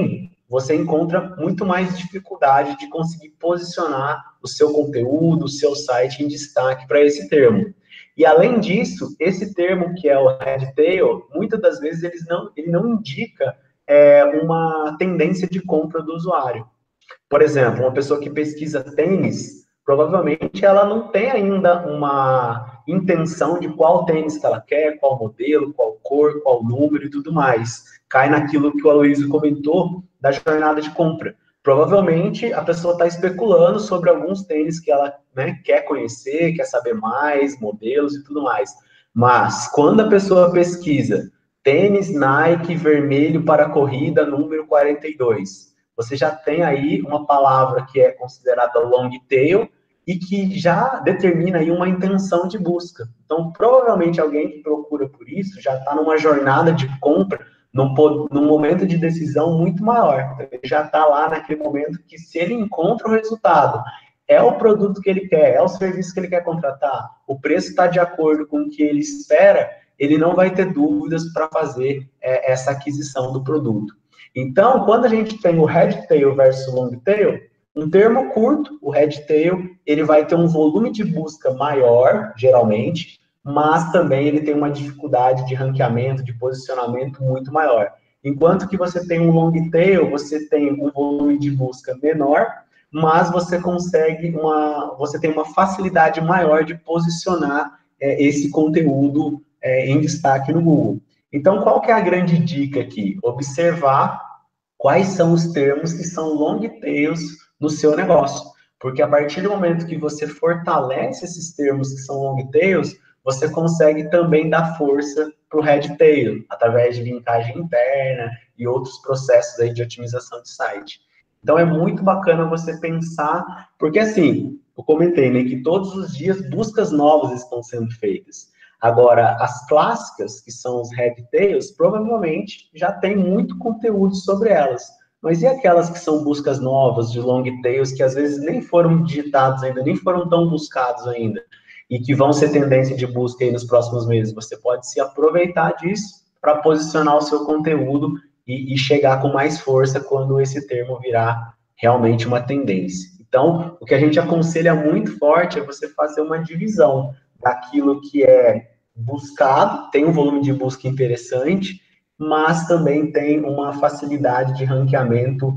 você encontra muito mais dificuldade de conseguir posicionar o seu conteúdo, o seu site em destaque para esse termo. E além disso, esse termo que é o head tail, muitas das vezes ele não, ele não indica é, uma tendência de compra do usuário. Por exemplo, uma pessoa que pesquisa tênis, provavelmente ela não tem ainda uma intenção de qual tênis que ela quer, qual modelo, qual cor, qual número e tudo mais. Cai naquilo que o Aloysio comentou da jornada de compra. Provavelmente a pessoa está especulando sobre alguns tênis que ela, né, quer conhecer, quer saber mais, modelos e tudo mais. Mas quando a pessoa pesquisa tênis Nike vermelho para corrida número quarenta e dois, você já tem aí uma palavra que é considerada long tail e que já determina aí uma intenção de busca. Então, provavelmente alguém que procura por isso já está numa jornada de compra, num, num momento de decisão muito maior. Ele já está lá naquele momento que, se ele encontra o resultado, é o produto que ele quer, é o serviço que ele quer contratar, o preço está de acordo com o que ele espera, ele não vai ter dúvidas para fazer é, essa aquisição do produto. Então, quando a gente tem o head tail versus long tail, um termo curto, o head tail, ele vai ter um volume de busca maior, geralmente, mas também ele tem uma dificuldade de ranqueamento, de posicionamento muito maior. Enquanto que você tem um long tail, você tem um volume de busca menor, mas você consegue uma, você tem uma facilidade maior de posicionar é, esse conteúdo é, em destaque no Google. Então, qual que é a grande dica aqui? Observar quais são os termos que são long tails no seu negócio. Porque a partir do momento que você fortalece esses termos que são long tails, você consegue também dar força para o head tail, através de linkagem interna e outros processos aí de otimização de site. Então, é muito bacana você pensar, porque assim, eu comentei, né, que todos os dias buscas novas estão sendo feitas. Agora, as clássicas, que são os head tails, provavelmente já tem muito conteúdo sobre elas. Mas e aquelas que são buscas novas, de long tails, que às vezes nem foram digitados ainda, nem foram tão buscados ainda, e que vão ser tendência de busca aí nos próximos meses? Você pode se aproveitar disso para posicionar o seu conteúdo e, e chegar com mais força quando esse termo virar realmente uma tendência. Então, o que a gente aconselha muito forte é você fazer uma divisão daquilo que é buscado, tem um volume de busca interessante, mas também tem uma facilidade de ranqueamento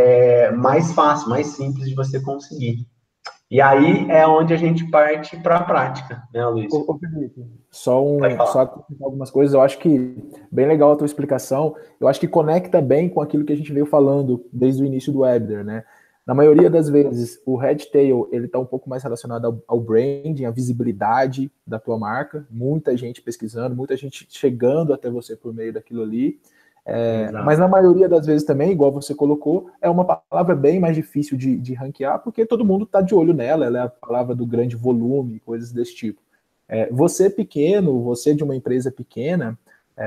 é, mais fácil, mais simples de você conseguir. E aí é onde a gente parte para a prática, né, Luiz? Ô, ô Felipe, só, um, só algumas coisas, eu acho que bem legal a tua explicação, eu acho que conecta bem com aquilo que a gente veio falando desde o início do webinar, né? Na maioria das vezes, o head tail, ele está um pouco mais relacionado ao, ao branding, à visibilidade da tua marca, muita gente pesquisando, muita gente chegando até você por meio daquilo ali, é, mas na maioria das vezes também, igual você colocou, é uma palavra bem mais difícil de, de ranquear, porque todo mundo está de olho nela, ela é a palavra do grande volume, coisas desse tipo. É, você pequeno, você de uma empresa pequena,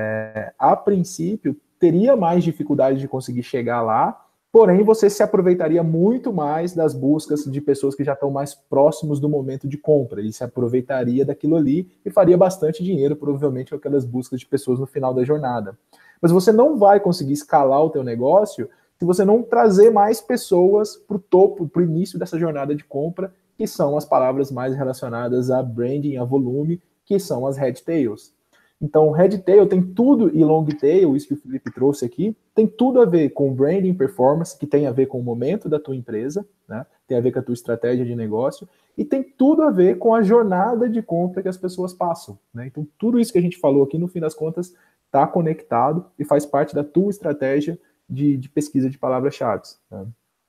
é, a princípio, teria mais dificuldade de conseguir chegar lá, porém, você se aproveitaria muito mais das buscas de pessoas que já estão mais próximos do momento de compra, e se aproveitaria daquilo ali e faria bastante dinheiro, provavelmente, com aquelas buscas de pessoas no final da jornada. Mas você não vai conseguir escalar o teu negócio se você não trazer mais pessoas para o topo, para o início dessa jornada de compra, que são as palavras mais relacionadas a branding, a volume, que são as head tails. Então, head tail tem tudo, e long tail, isso que o Felipe trouxe aqui, tem tudo a ver com branding, performance, que tem a ver com o momento da tua empresa, né? Tem a ver com a tua estratégia de negócio, e tem tudo a ver com a jornada de compra que as pessoas passam, né? Então, tudo isso que a gente falou aqui, no fim das contas, está conectado e faz parte da tua estratégia de, de pesquisa de palavras-chave, né?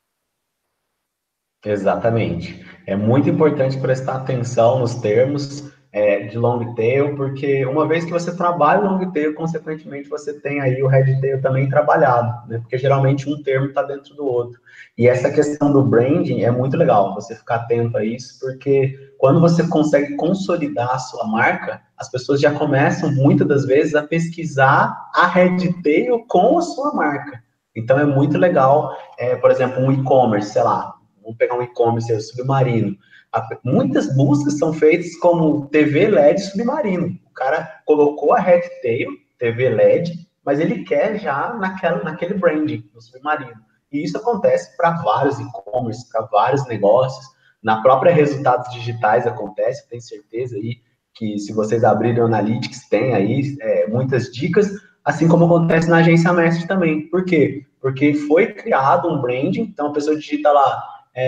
Exatamente. É muito importante prestar atenção nos termos é, de long tail, porque uma vez que você trabalha o long tail, consequentemente você tem aí o head tail também trabalhado, né? Porque geralmente um termo está dentro do outro. E essa questão do branding é muito legal, você ficar atento a isso, porque quando você consegue consolidar a sua marca, as pessoas já começam, muitas das vezes, a pesquisar a head tail com a sua marca. Então é muito legal, é, por exemplo, um e-commerce, sei lá, vamos pegar um e-commerce submarino. Muitas buscas são feitas como T V L E D submarino. O cara colocou a head tail, T V L E D, mas ele quer já naquela, naquele branding do submarino. E isso acontece para vários e-commerce, para vários negócios, na própria Resultados Digitais acontece, tenho certeza aí que se vocês abrirem o Analytics, tem aí é, muitas dicas, assim como acontece na Agência Mestre também. Por quê? Porque foi criado um branding, então a pessoa digita lá,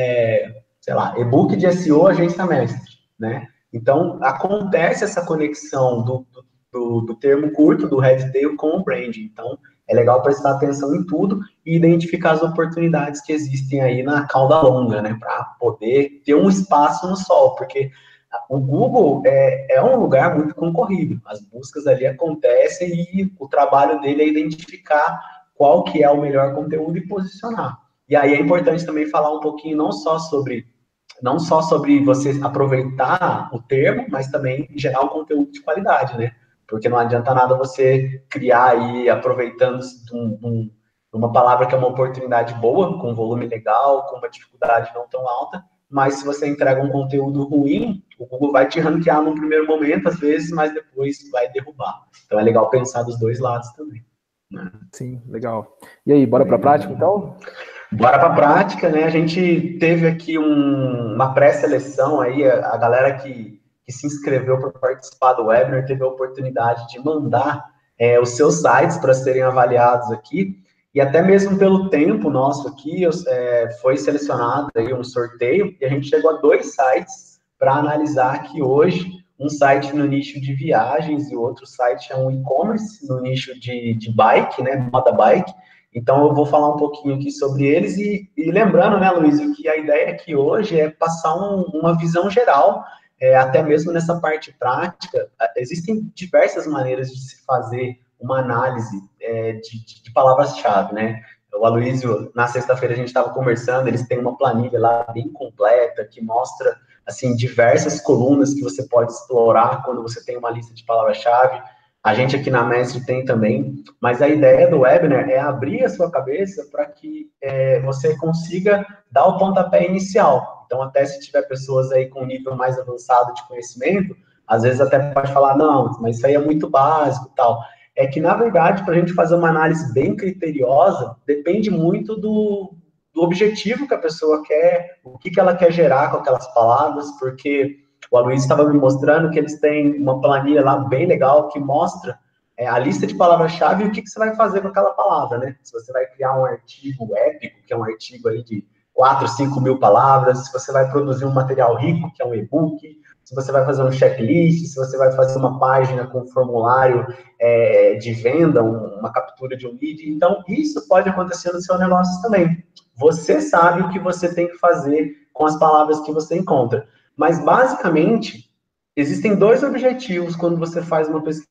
é, sei lá, e-book de S E O Agência Mestre, né? Então, acontece essa conexão do, do, do termo curto, do headtail, com o branding. Então, é legal prestar atenção em tudo e identificar as oportunidades que existem aí na cauda longa, né? Para poder ter um espaço no sol, porque o Google é, é um lugar muito concorrido. As buscas ali acontecem e o trabalho dele é identificar qual que é o melhor conteúdo e posicionar. E aí é importante também falar um pouquinho não só sobre não só sobre você aproveitar o termo, mas também gerar um conteúdo de qualidade, né? Porque não adianta nada você criar aí, aproveitando de, um, um, uma palavra que é uma oportunidade boa, com volume legal, com uma dificuldade não tão alta, mas se você entrega um conteúdo ruim, o Google vai te ranquear num primeiro momento, às vezes, mas depois vai derrubar. Então é legal pensar dos dois lados também. Né? Sim, legal. E aí, bora para a prática, então? Bora para a prática, né? A gente teve aqui um, uma pré-seleção aí, a, a galera que, que se inscreveu para participar do webinar teve a oportunidade de mandar é, os seus sites para serem avaliados aqui, e até mesmo pelo tempo nosso aqui, é, foi selecionado aí um sorteio, e a gente chegou a dois sites para analisar aqui hoje, um site no nicho de viagens e o outro site é um e-commerce no nicho de, de bike, né, moda bike. Então, eu vou falar um pouquinho aqui sobre eles e, e lembrando, né, Luiz, que a ideia aqui hoje é passar um, uma visão geral, é, até mesmo nessa parte prática. Existem diversas maneiras de se fazer uma análise é, de, de, de palavras-chave, né? O Aloysio, na sexta-feira a gente estava conversando, eles têm uma planilha lá bem completa, que mostra, assim, diversas colunas que você pode explorar quando você tem uma lista de palavras-chave. A gente aqui na Mestre tem também, mas a ideia do webinar é abrir a sua cabeça para que é, você consiga dar o pontapé inicial. Então, até se tiver pessoas aí com um nível mais avançado de conhecimento, às vezes até pode falar, não, mas isso aí é muito básico e tal. É que, na verdade, para a gente fazer uma análise bem criteriosa, depende muito do, do objetivo que a pessoa quer, o que, que ela quer gerar com aquelas palavras, porque o Aloysio estava me mostrando que eles têm uma planilha lá bem legal que mostra é, a lista de palavras-chave e o que, que você vai fazer com aquela palavra, né? Se você vai criar um artigo épico, que é um artigo aí de quatro, cinco mil palavras, se você vai produzir um material rico, que é um e-book, se você vai fazer um checklist, se você vai fazer uma página com um formulário é, de venda, um, uma captura de um lead. Então, isso pode acontecer no seu negócio também. Você sabe o que você tem que fazer com as palavras que você encontra. Mas, basicamente, existem dois objetivos quando você faz uma pesquisa.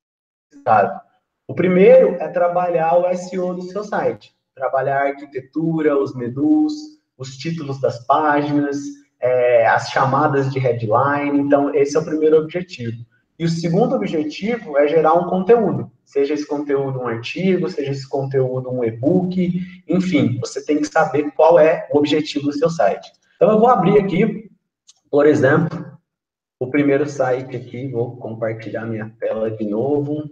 O primeiro é trabalhar o S E O do seu site. Trabalhar a arquitetura, os menus, os títulos das páginas, é, as chamadas de headline. Então, esse é o primeiro objetivo. E o segundo objetivo é gerar um conteúdo. Seja esse conteúdo um artigo, seja esse conteúdo um e-book. Enfim, você tem que saber qual é o objetivo do seu site. Então, eu vou abrir aqui, por exemplo, o primeiro site aqui. Vou compartilhar minha tela de novo.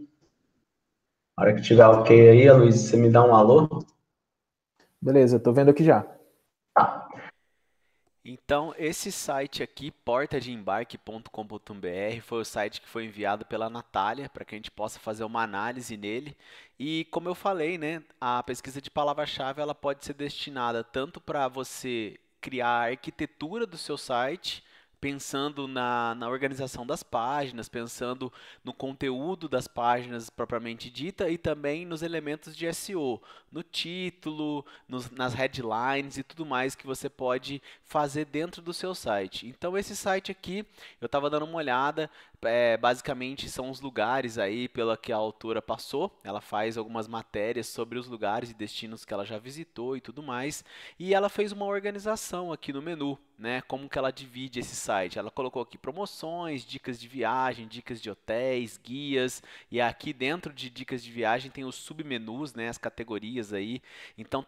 Na hora que tiver ok aí, Luiz, você me dá um alô? Beleza, eu tô vendo aqui já. Tá. Então, esse site aqui, porta de embarque ponto com ponto br, foi o site que foi enviado pela Natália, para que a gente possa fazer uma análise nele. E como eu falei, né, a pesquisa de palavra-chave ela pode ser destinada tanto para você criar a arquitetura do seu site, pensando na, na organização das páginas, pensando no conteúdo das páginas propriamente dita e também nos elementos de S E O, no título, nos, nas headlines e tudo mais que você pode fazer dentro do seu site. Então esse site aqui, eu estava dando uma olhada, é, basicamente são os lugares aí pela que a autora passou, ela faz algumas matérias sobre os lugares e destinos que ela já visitou e tudo mais, e ela fez uma organização aqui no menu, né, como que ela divide esse site. Ela colocou aqui promoções, dicas de viagem, dicas de hotéis, guias, e aqui dentro de dicas de viagem tem os submenus, né, as categorias aí. Então tá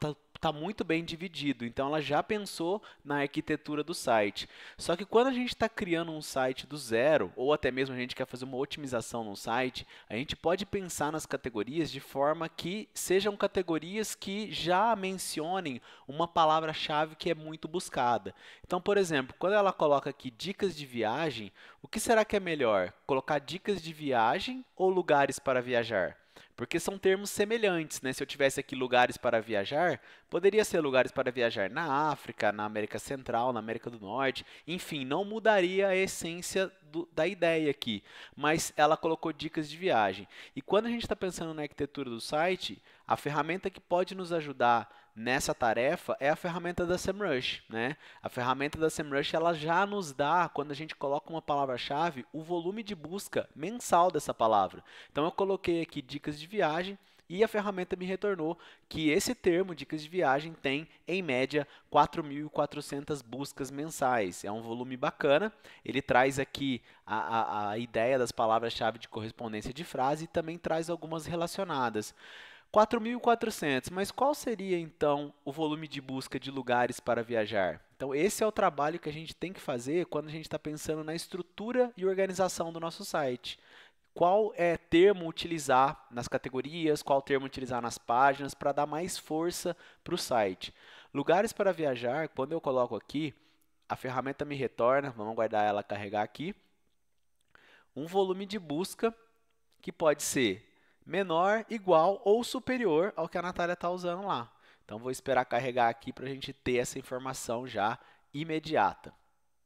está muito bem dividido, então ela já pensou na arquitetura do site. Só que quando a gente está criando um site do zero, ou até mesmo a gente quer fazer uma otimização no site, a gente pode pensar nas categorias de forma que sejam categorias que já mencionem uma palavra-chave que é muito buscada. Então, por exemplo, quando ela coloca aqui dicas de viagem, o que será que é melhor? Colocar dicas de viagem ou lugares para viajar? Porque são termos semelhantes, né? Se eu tivesse aqui lugares para viajar, poderia ser lugares para viajar na África, na América Central, na América do Norte, enfim, não mudaria a essência do, da ideia aqui, mas ela colocou dicas de viagem. E quando a gente está pensando na arquitetura do site, a ferramenta que pode nos ajudar nessa tarefa é a ferramenta da SEMrush, né? A ferramenta da SEMrush, ela já nos dá, quando a gente coloca uma palavra-chave, o volume de busca mensal dessa palavra. Então eu coloquei aqui dicas de viagem e a ferramenta me retornou que esse termo, dicas de viagem, tem em média quatro mil e quatrocentas buscas mensais. É um volume bacana, ele traz aqui a, a, a ideia das palavras-chave de correspondência de frase e também traz algumas relacionadas. quatro mil e quatrocentos, mas qual seria então o volume de busca de lugares para viajar? Então esse é o trabalho que a gente tem que fazer quando a gente está pensando na estrutura e organização do nosso site. Qual é termo utilizar nas categorias, qual termo utilizar nas páginas para dar mais força para o site. Lugares para viajar, quando eu coloco aqui, a ferramenta me retorna, vamos guardar ela carregar aqui, um volume de busca que pode ser menor, igual ou superior ao que a Natália está usando lá. Então vou esperar carregar aqui para a gente ter essa informação já imediata.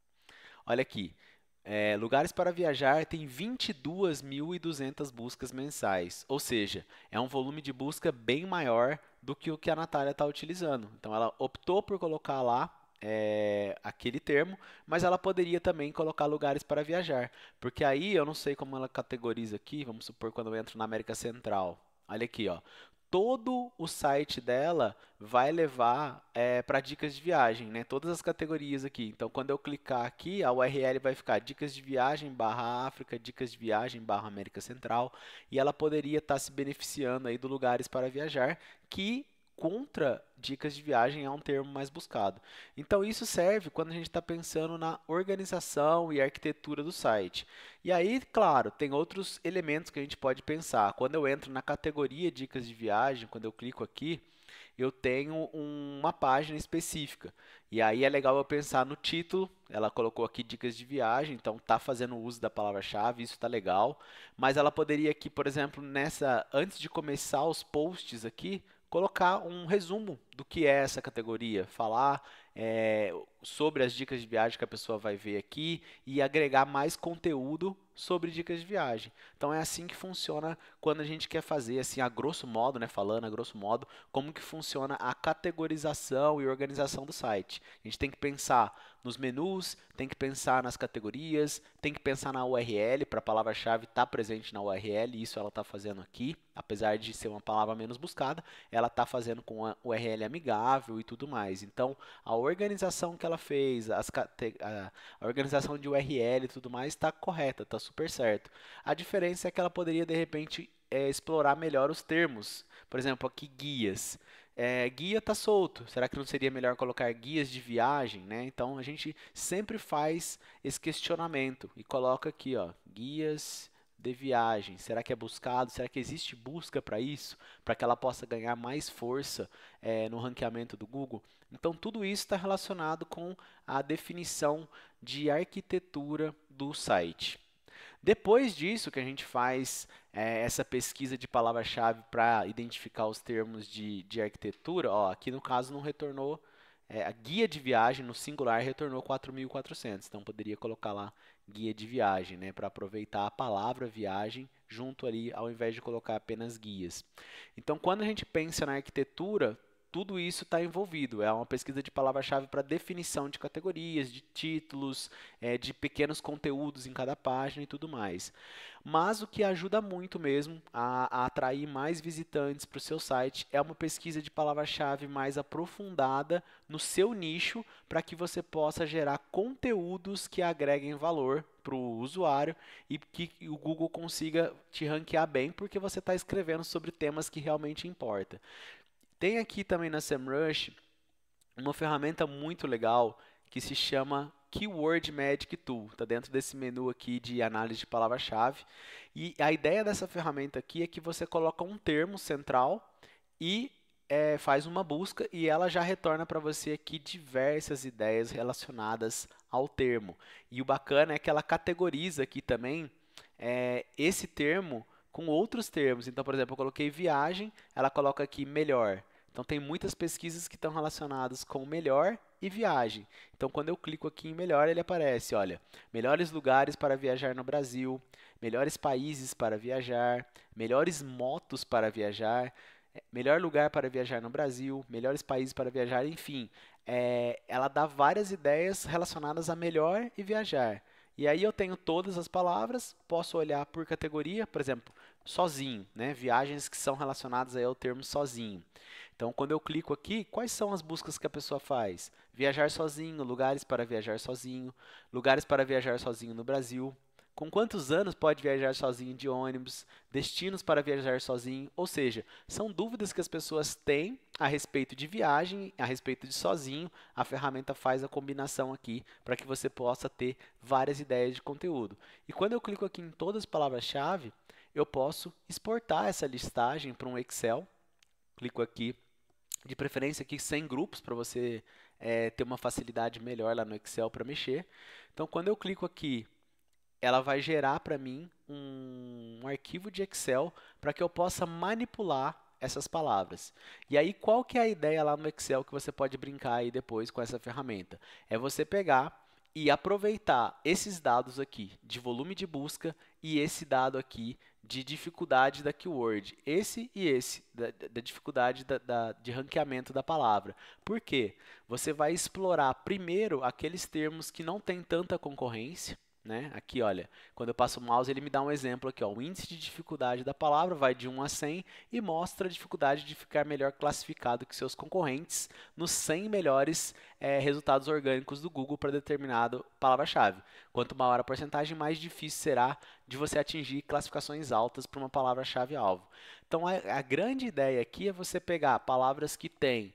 Olha aqui. É, lugares para viajar tem vinte e duas mil e duzentas buscas mensais, ou seja, é um volume de busca bem maior do que o que a Natália está utilizando. Então ela optou por colocar lá é, aquele termo, mas ela poderia também colocar lugares para viajar, porque aí eu não sei como ela categoriza aqui, vamos supor quando eu entro na América Central. Olha aqui, ó. Todo o site dela vai levar é, para dicas de viagem, né? Todas as categorias aqui. Então, quando eu clicar aqui, a U R L vai ficar dicas de viagem barra África, dicas de viagem barra América Central, e ela poderia estar se beneficiando aí do lugares para viajar, que contra dicas de viagem é um termo mais buscado. Então isso serve quando a gente está pensando na organização e arquitetura do site. E aí, claro, tem outros elementos que a gente pode pensar. Quando eu entro na categoria dicas de viagem, quando eu clico aqui, eu tenho um, uma página específica. E aí é legal eu pensar no título. Ela colocou aqui dicas de viagem, então está fazendo uso da palavra-chave, isso está legal. Mas ela poderia aqui, por exemplo, nessa, antes de começar os posts aqui, colocar um resumo do que é essa categoria, falar é, sobre as dicas de viagem que a pessoa vai ver aqui e agregar mais conteúdo sobre dicas de viagem. Então é assim que funciona quando a gente quer fazer, assim, a grosso modo, né, falando a grosso modo, como que funciona a categorização e organização do site. A gente tem que pensar nos menus, tem que pensar nas categorias, tem que pensar na U R L, para a palavra-chave estar presente na U R L, isso ela está fazendo aqui, apesar de ser uma palavra menos buscada, ela está fazendo com a U R L amigável e tudo mais. Então, a organização que ela fez, as, a, a organização de U R L e tudo mais está correta, está super certo. A diferença é que ela poderia, de repente, é, explorar melhor os termos. Por exemplo, aqui guias. É, guia está solto. Será que não seria melhor colocar guias de viagem, né? Então, a gente sempre faz esse questionamento e coloca aqui, ó, guias de viagem. Será que é buscado? Será que existe busca para isso? Para que ela possa ganhar mais força é, no ranqueamento do Google? Então, tudo isso está relacionado com a definição de arquitetura do site. Depois disso que a gente faz é, essa pesquisa de palavra-chave para identificar os termos de, de arquitetura, ó, aqui no caso não retornou, é, a guia de viagem no singular retornou quatro mil e quatrocentos, então poderia colocar lá guia de viagem, né, para aproveitar a palavra viagem junto ali, ao invés de colocar apenas guias. Então, quando a gente pensa na arquitetura, tudo isso está envolvido. É uma pesquisa de palavra-chave para definição de categorias, de títulos, é, de pequenos conteúdos em cada página e tudo mais. Mas o que ajuda muito mesmo a, a atrair mais visitantes para o seu site é uma pesquisa de palavra-chave mais aprofundada no seu nicho, para que você possa gerar conteúdos que agreguem valor para o usuário e que o Google consiga te ranquear bem, porque você está escrevendo sobre temas que realmente importam. Tem aqui também na SEMrush uma ferramenta muito legal que se chama Keyword Magic Tool. Está dentro desse menu aqui de análise de palavra-chave. E a ideia dessa ferramenta aqui é que você coloca um termo central e é, faz uma busca e ela já retorna para você aqui diversas ideias relacionadas ao termo. E o bacana é que ela categoriza aqui também é, esse termo com outros termos. Então, por exemplo, eu coloquei viagem, ela coloca aqui melhor. Então, tem muitas pesquisas que estão relacionadas com melhor e viagem. Então, quando eu clico aqui em melhor, ele aparece, olha, melhores lugares para viajar no Brasil, melhores países para viajar, melhores motos para viajar, melhor lugar para viajar no Brasil, melhores países para viajar, enfim. É, ela dá várias ideias relacionadas a melhor e viajar. E aí eu tenho todas as palavras, posso olhar por categoria, por exemplo, sozinho, né? Viagens que são relacionadas aí ao termo sozinho. Então, quando eu clico aqui, quais são as buscas que a pessoa faz? Viajar sozinho, lugares para viajar sozinho, lugares para viajar sozinho no Brasil. Com quantos anos pode viajar sozinho de ônibus? Destinos para viajar sozinho? Ou seja, são dúvidas que as pessoas têm a respeito de viagem, a respeito de sozinho. A ferramenta faz a combinação aqui para que você possa ter várias ideias de conteúdo. E quando eu clico aqui em todas as palavras-chave, eu posso exportar essa listagem para um Excel. Clico aqui, de preferência aqui sem grupos, para você é, ter uma facilidade melhor lá no Excel para mexer. Então, quando eu clico aqui, ela vai gerar para mim um, um arquivo de Excel para que eu possa manipular essas palavras. E aí, qual que é a ideia lá no Excel que você pode brincar aí depois com essa ferramenta? É você pegar e aproveitar esses dados aqui de volume de busca e esse dado aqui de dificuldade da keyword. Esse e esse, da, da dificuldade da, da, de ranqueamento da palavra. Por quê? Você vai explorar primeiro aqueles termos que não têm tanta concorrência. Né? Aqui, olha, quando eu passo o mouse, ele me dá um exemplo aqui, ó, o índice de dificuldade da palavra vai de um a cem e mostra a dificuldade de ficar melhor classificado que seus concorrentes nos cem melhores é, resultados orgânicos do Google para determinado palavra-chave. Quanto maior a porcentagem, mais difícil será de você atingir classificações altas para uma palavra-chave-alvo. Então, a, a grande ideia aqui é você pegar palavras que têm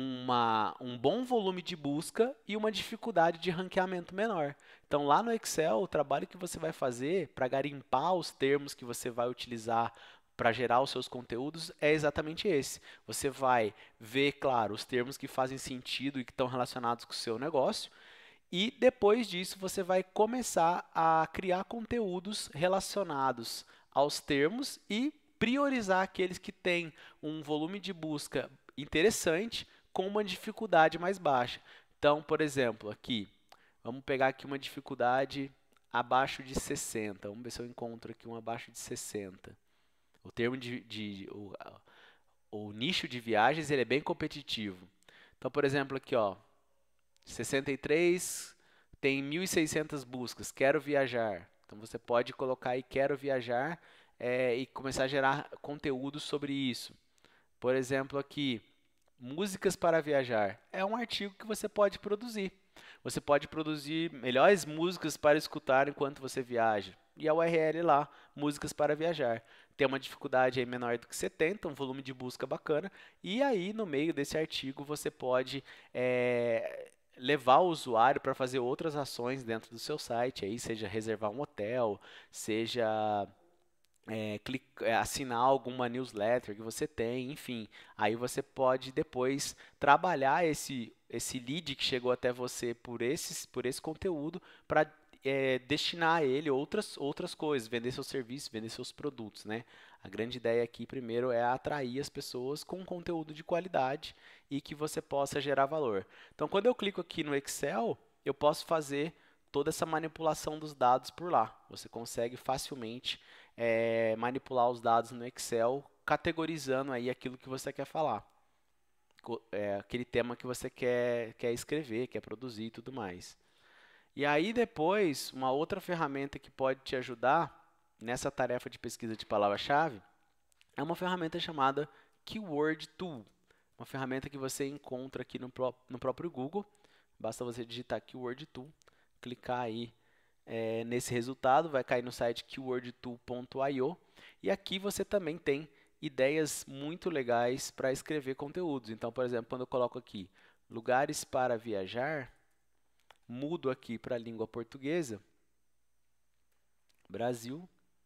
Uma, um bom volume de busca e uma dificuldade de ranqueamento menor. Então, lá no Excel, o trabalho que você vai fazer para garimpar os termos que você vai utilizar para gerar os seus conteúdos é exatamente esse. Você vai ver, claro, os termos que fazem sentido e que estão relacionados com o seu negócio, e depois disso você vai começar a criar conteúdos relacionados aos termos e priorizar aqueles que têm um volume de busca interessante com uma dificuldade mais baixa. Então, por exemplo, aqui, vamos pegar aqui uma dificuldade abaixo de sessenta. Vamos ver se eu encontro aqui um abaixo de sessenta. O termo de, de o, o nicho de viagens ele é bem competitivo. Então, por exemplo, aqui, ó, sessenta e três tem mil e seiscentas buscas. Quero viajar. Então, você pode colocar aí quero viajar é, e começar a gerar conteúdo sobre isso. Por exemplo, aqui, músicas para viajar. É um artigo que você pode produzir. Você pode produzir melhores músicas para escutar enquanto você viaja. E a U R L lá, músicas para viajar. Tem uma dificuldade aí menor do que setenta, um volume de busca bacana. E aí, no meio desse artigo, você pode é, levar o usuário para fazer outras ações dentro do seu site. Aí, seja reservar um hotel, seja É, clica, é, assinar alguma newsletter que você tem, enfim. Aí você pode depois trabalhar esse, esse lead que chegou até você por, esses, por esse conteúdo para é, destinar a ele outras, outras coisas, vender seus serviços, vender seus produtos, né? A grande ideia aqui, primeiro, é atrair as pessoas com conteúdo de qualidade e que você possa gerar valor. Então, quando eu clico aqui no Excel, eu posso fazer toda essa manipulação dos dados por lá. Você consegue facilmente é, manipular os dados no Excel, categorizando aí aquilo que você quer falar. É, aquele tema que você quer, quer escrever, quer produzir e tudo mais. E aí depois, uma outra ferramenta que pode te ajudar nessa tarefa de pesquisa de palavra-chave é uma ferramenta chamada Keyword Tool. Uma ferramenta que você encontra aqui no, pró no próprio Google. Basta você digitar Keyword Tool, clicar aí é, nesse resultado, vai cair no site keyword tool ponto i o e aqui você também tem ideias muito legais para escrever conteúdos. Então, por exemplo, quando eu coloco aqui lugares para viajar, mudo aqui para a língua portuguesa, Brasil,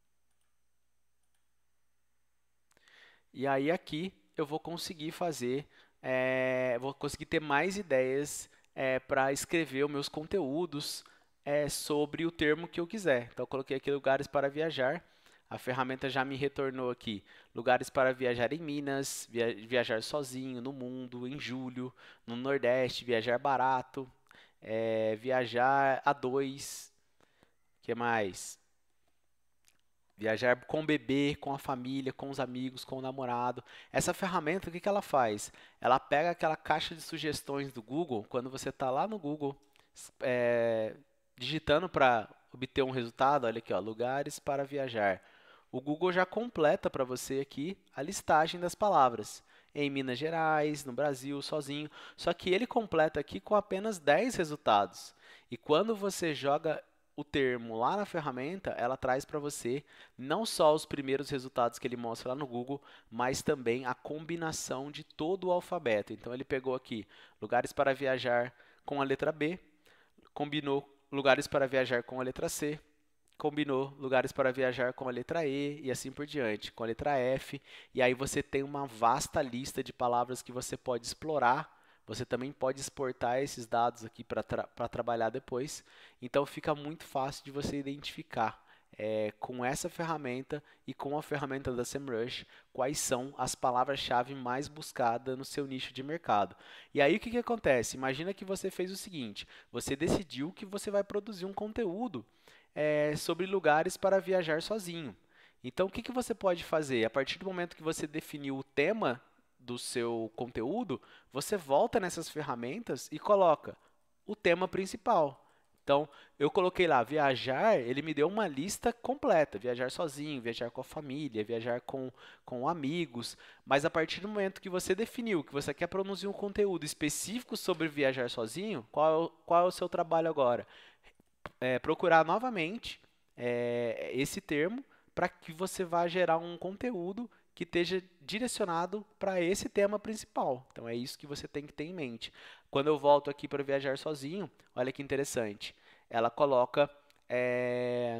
e aí aqui eu vou conseguir fazer, é, vou conseguir ter mais ideias é, para escrever os meus conteúdos é, sobre o termo que eu quiser. Então eu coloquei aqui lugares para viajar, a ferramenta já me retornou aqui lugares para viajar em Minas, via viajar sozinho no mundo, em julho, no Nordeste, viajar barato, é, viajar a dois, o que mais? Viajar com o bebê, com a família, com os amigos, com o namorado. Essa ferramenta, o que que ela faz? Ela pega aquela caixa de sugestões do Google, quando você está lá no Google, é, digitando para obter um resultado, olha aqui, ó, lugares para viajar. O Google já completa para você aqui a listagem das palavras. Em Minas Gerais, no Brasil, sozinho. Só que ele completa aqui com apenas dez resultados. E quando você joga o termo lá na ferramenta, ela traz para você não só os primeiros resultados que ele mostra lá no Google, mas também a combinação de todo o alfabeto. Então ele pegou aqui lugares para viajar com a letra B, combinou lugares para viajar com a letra C, combinou lugares para viajar com a letra E e assim por diante, com a letra F, e aí você tem uma vasta lista de palavras que você pode explorar. Você também pode exportar esses dados aqui para tra para trabalhar depois. Então fica muito fácil de você identificar é, com essa ferramenta e com a ferramenta da SEMrush quais são as palavras-chave mais buscadas no seu nicho de mercado. E aí o que que acontece? Imagina que você fez o seguinte, você decidiu que você vai produzir um conteúdo é, sobre lugares para viajar sozinho. Então o que que você pode fazer? A partir do momento que você definiu o tema do seu conteúdo, você volta nessas ferramentas e coloca o tema principal. Então, eu coloquei lá viajar, ele me deu uma lista completa, viajar sozinho, viajar com a família, viajar com, com amigos, mas a partir do momento que você definiu que você quer produzir um conteúdo específico sobre viajar sozinho, qual é o, qual é o seu trabalho agora? É, procurar novamente é, esse termo para que você vá gerar um conteúdo que esteja direcionado para esse tema principal. Então é isso que você tem que ter em mente. Quando eu volto aqui para viajar sozinho, olha que interessante. Ela coloca é,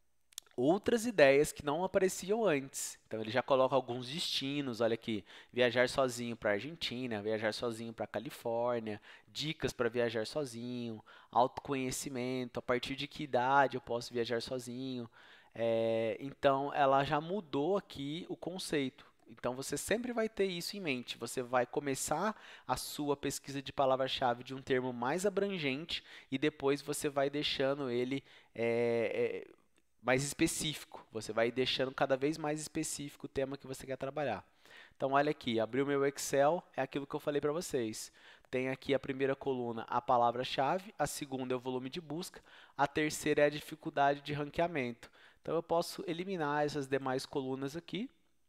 outras ideias que não apareciam antes. Então ele já coloca alguns destinos, olha aqui, viajar sozinho para a Argentina, viajar sozinho para a Califórnia, dicas para viajar sozinho, autoconhecimento, a partir de que idade eu posso viajar sozinho. É, então, ela já mudou aqui o conceito. Então, você sempre vai ter isso em mente. Você vai começar a sua pesquisa de palavra-chave de um termo mais abrangente e depois você vai deixando ele é, é, mais específico. Você vai deixando cada vez mais específico o tema que você quer trabalhar. Então, olha aqui, abriu meu Excel, é aquilo que eu falei para vocês. Tem aqui a primeira coluna, a palavra-chave, a segunda é o volume de busca, a terceira é a dificuldade de ranqueamento. Então, eu posso eliminar essas demais colunas aqui,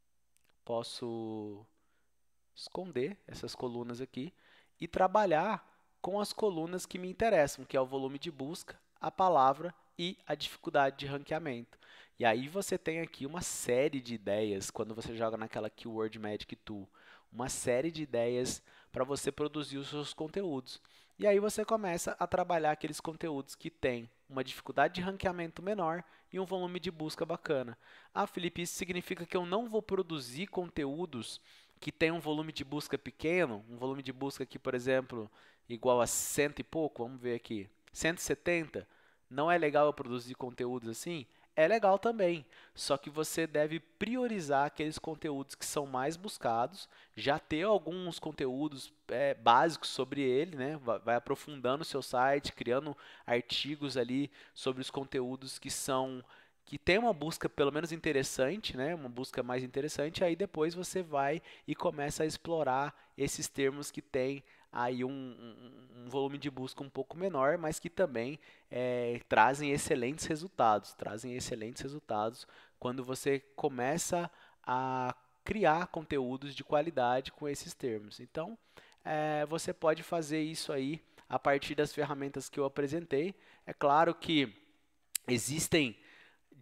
posso esconder essas colunas aqui e trabalhar com as colunas que me interessam, que é o volume de busca, a palavra e a dificuldade de ranqueamento. E aí você tem aqui uma série de ideias, quando você joga naquela Keyword Magic Tool, uma série de ideias para você produzir os seus conteúdos. E aí você começa a trabalhar aqueles conteúdos que têm uma dificuldade de ranqueamento menor e um volume de busca bacana. Ah, Felipe, isso significa que eu não vou produzir conteúdos que têm um volume de busca pequeno, um volume de busca aqui, por exemplo, igual a cento e pouco, vamos ver aqui, cento e setenta? Não é legal eu produzir conteúdos assim? É legal também, só que você deve priorizar aqueles conteúdos que são mais buscados, já ter alguns conteúdos é, básicos sobre ele, né? Vai, vai aprofundando o seu site, criando artigos ali sobre os conteúdos que são que tem uma busca pelo menos interessante, né? Uma busca mais interessante, aí depois você vai e começa a explorar esses termos que tem aí um, um, um volume de busca um pouco menor, mas que também é, trazem excelentes resultados, trazem excelentes resultados quando você começa a criar conteúdos de qualidade com esses termos. Então, é, você pode fazer isso aí a partir das ferramentas que eu apresentei. É claro que existem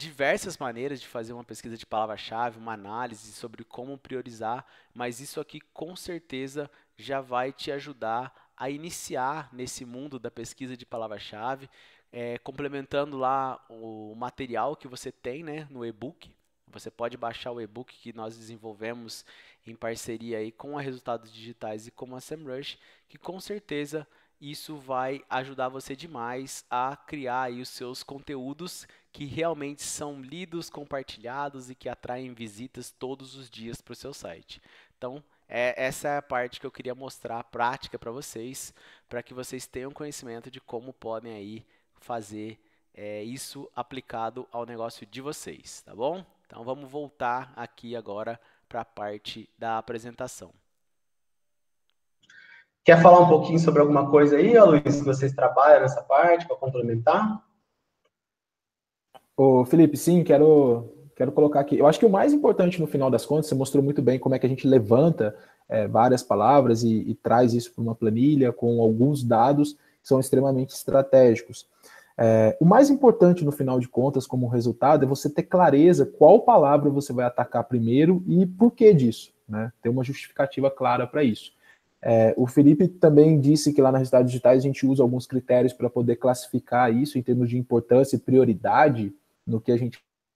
diversas maneiras de fazer uma pesquisa de palavra-chave, uma análise sobre como priorizar, mas isso aqui com certeza já vai te ajudar a iniciar nesse mundo da pesquisa de palavra-chave, é, complementando lá o material que você tem, né, no e-book. Você pode baixar o e-book que nós desenvolvemos em parceria aí com a Resultados Digitais e com a SEMrush, que com certeza isso vai ajudar você demais a criar aí os seus conteúdos que realmente são lidos, compartilhados e que atraem visitas todos os dias para o seu site. Então, é, essa é a parte que eu queria mostrar, a prática para vocês, para que vocês tenham conhecimento de como podem aí fazer é, isso aplicado ao negócio de vocês, tá bom? Então, vamos voltar aqui agora para a parte da apresentação. Quer falar um pouquinho sobre alguma coisa aí, Luiz, que vocês trabalham nessa parte, para complementar? Ô, Felipe, sim, quero, quero colocar aqui. Eu acho que o mais importante no final das contas, você mostrou muito bem como é que a gente levanta é, várias palavras e, e traz isso para uma planilha com alguns dados que são extremamente estratégicos. É, o mais importante no final de contas, como resultado, é você ter clareza qual palavra você vai atacar primeiro e por que disso, né? Ter uma justificativa clara para isso. É, o Felipe também disse que lá nas Resultados Digitais a gente usa alguns critérios para poder classificar isso em termos de importância e prioridade no que a gente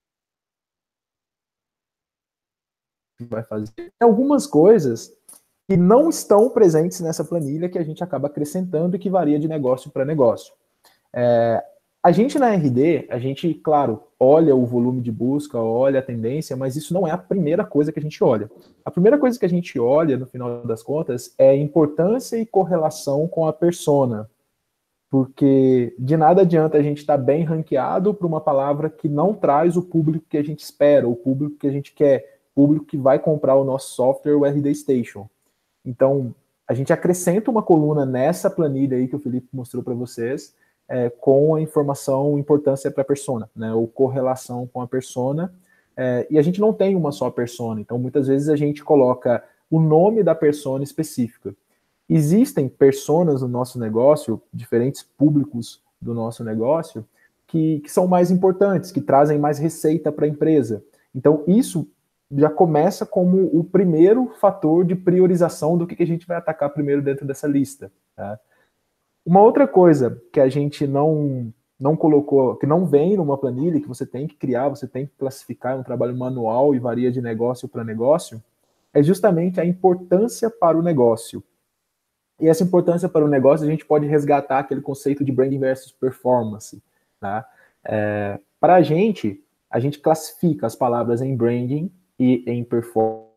vai fazer. Tem algumas coisas que não estão presentes nessa planilha que a gente acaba acrescentando e que varia de negócio para negócio. É, a gente na R D, a gente, claro, olha o volume de busca, olha a tendência, mas isso não é a primeira coisa que a gente olha. A primeira coisa que a gente olha, no final das contas, é importância e correlação com a persona. Porque de nada adianta a gente estar bem ranqueado para uma palavra que não traz o público que a gente espera, o público que a gente quer, o público que vai comprar o nosso software, o R D Station. Então, a gente acrescenta uma coluna nessa planilha aí que o Felipe mostrou para vocês, É, com a informação importância para a persona, né, ou correlação com a persona, é, e a gente não tem uma só persona, então muitas vezes a gente coloca o nome da persona específica. Existem personas no nosso negócio, diferentes públicos do nosso negócio, que, que são mais importantes, que trazem mais receita para a empresa. Então isso já começa como o primeiro fator de priorização do que, que a gente vai atacar primeiro dentro dessa lista, tá? Uma outra coisa que a gente não, não colocou, que não vem numa planilha, que você tem que criar, você tem que classificar, é um trabalho manual e varia de negócio para negócio, é justamente a importância para o negócio. E essa importância para o negócio, a gente pode resgatar aquele conceito de branding versus performance. Tá? É, para a gente, a gente classifica as palavras em branding e em performance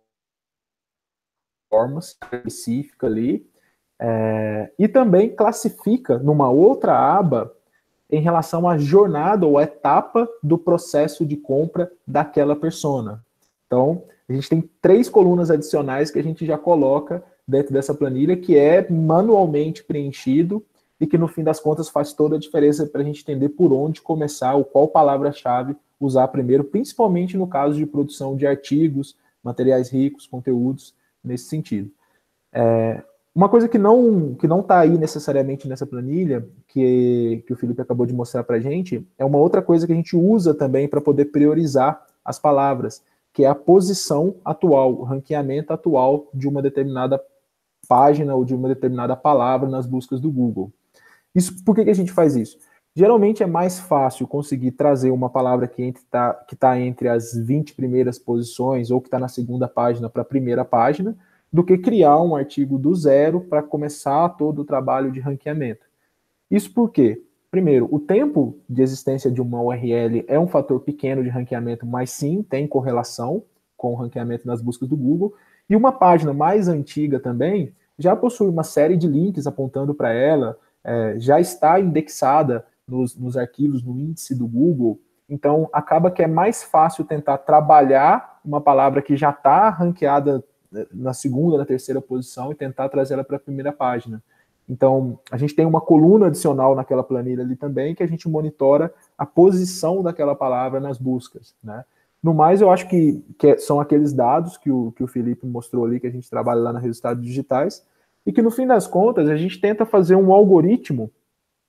específica ali, É, e também classifica numa outra aba em relação à jornada ou etapa do processo de compra daquela persona. Então, a gente tem três colunas adicionais que a gente já coloca dentro dessa planilha, que é manualmente preenchido e que no fim das contas faz toda a diferença para a gente entender por onde começar ou qual palavra-chave usar primeiro, principalmente no caso de produção de artigos, materiais ricos, conteúdos, nesse sentido. É, Uma coisa que não que não está aí necessariamente nessa planilha, que, que o Felipe acabou de mostrar para a gente, é uma outra coisa que a gente usa também para poder priorizar as palavras, que é a posição atual, o ranqueamento atual de uma determinada página ou de uma determinada palavra nas buscas do Google. Isso, por que, que a gente faz isso? Geralmente é mais fácil conseguir trazer uma palavra que está que tá entre as vinte primeiras posições ou que está na segunda página para a primeira página, do que criar um artigo do zero para começar todo o trabalho de ranqueamento. Isso por quê? Primeiro, o tempo de existência de uma U R L é um fator pequeno de ranqueamento, mas sim tem correlação com o ranqueamento nas buscas do Google. E uma página mais antiga também já possui uma série de links apontando para ela, é, já está indexada nos, nos arquivos, no índice do Google. Então, acaba que é mais fácil tentar trabalhar uma palavra que já está ranqueada na segunda, na terceira posição e tentar trazer ela para a primeira página. Então, a gente tem uma coluna adicional naquela planilha ali também que a gente monitora a posição daquela palavra nas buscas, né? No mais, eu acho que, que são aqueles dados que o, que o Felipe mostrou ali, que a gente trabalha lá na Resultados Digitais, e que no fim das contas a gente tenta fazer um algoritmo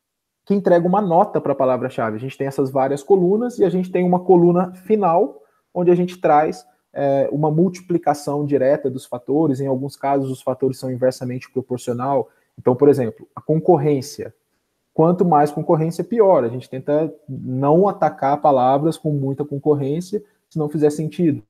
que entrega uma nota para a palavra-chave. A gente tem essas várias colunas e a gente tem uma coluna final, onde a gente traz é, uma multiplicação direta dos fatores. Em alguns casos, os fatores são inversamente proporcional. Então, por exemplo, a concorrência. Quanto mais concorrência, pior. A gente tenta não atacar palavras com muita concorrência, se não fizer sentido.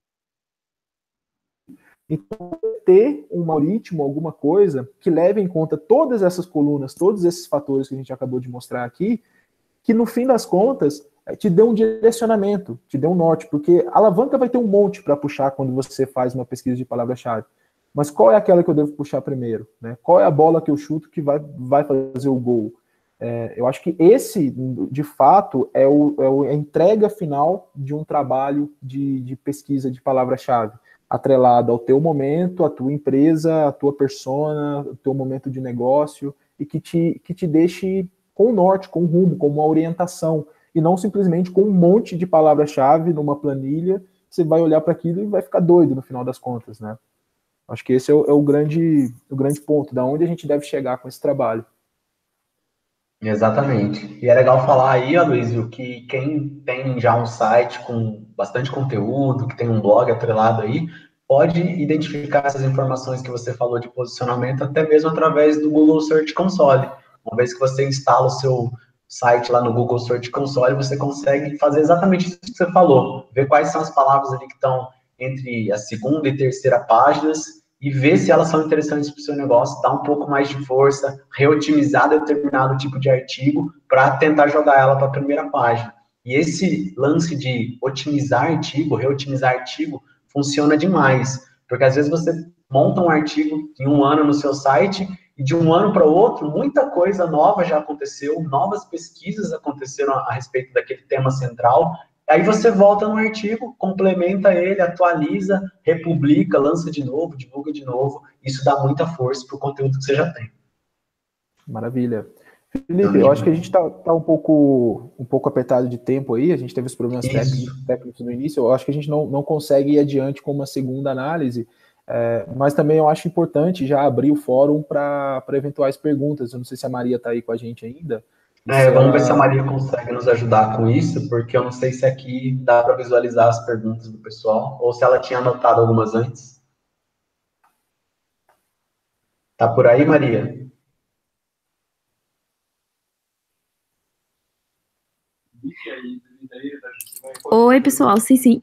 Então, ter um algoritmo, alguma coisa, que leve em conta todas essas colunas, todos esses fatores que a gente acabou de mostrar aqui, que no fim das contas, te dê um direcionamento, te dê um norte, porque a alavanca vai ter um monte para puxar quando você faz uma pesquisa de palavra-chave. Mas qual é aquela que eu devo puxar primeiro? Né? Qual é a bola que eu chuto que vai, vai fazer o gol? É, eu acho que esse, de fato, é, o, é o, a entrega final de um trabalho de, de pesquisa de palavra-chave, atrelado ao teu momento, à tua empresa, à tua persona, ao teu momento de negócio, e que te, que te deixe com o norte, com o rumo, com uma orientação, e não simplesmente com um monte de palavra-chave numa planilha, você vai olhar para aquilo e vai ficar doido no final das contas, né? Acho que esse é o, é o, grande, o grande ponto, da onde a gente deve chegar com esse trabalho. Exatamente. E é legal falar aí, Aloysio, que quem tem já um site com bastante conteúdo, que tem um blog atrelado aí, pode identificar essas informações que você falou de posicionamento até mesmo através do Google Search Console. Uma vez que você instala o seu site lá no Google Search Console, você consegue fazer exatamente isso que você falou, ver quais são as palavras ali que estão entre a segunda e terceira páginas, e ver se elas são interessantes para o seu negócio, dar um pouco mais de força, reotimizar determinado tipo de artigo para tentar jogar ela para a primeira página. E esse lance de otimizar artigo, reotimizar artigo, funciona demais, porque às vezes você monta um artigo em um ano no seu site e de um ano para o outro, muita coisa nova já aconteceu, novas pesquisas aconteceram a respeito daquele tema central. Aí você volta no artigo, complementa ele, atualiza, republica, lança de novo, divulga de novo. Isso dá muita força para o conteúdo que você já tem. Maravilha. Felipe, eu acho que a gente está tá um, pouco, um pouco apertado de tempo aí, a gente teve os problemas técnicos, técnicos no início, eu acho que a gente não, não consegue ir adiante com uma segunda análise, é, mas também eu acho importante já abrir o fórum para eventuais perguntas. Eu não sei se a Maria está aí com a gente ainda. É, vamos ela... ver se a Maria consegue nos ajudar com isso, porque eu não sei se aqui dá para visualizar as perguntas do pessoal, ou se ela tinha anotado algumas antes. Tá por aí, Maria? Oi, pessoal, sim, sim.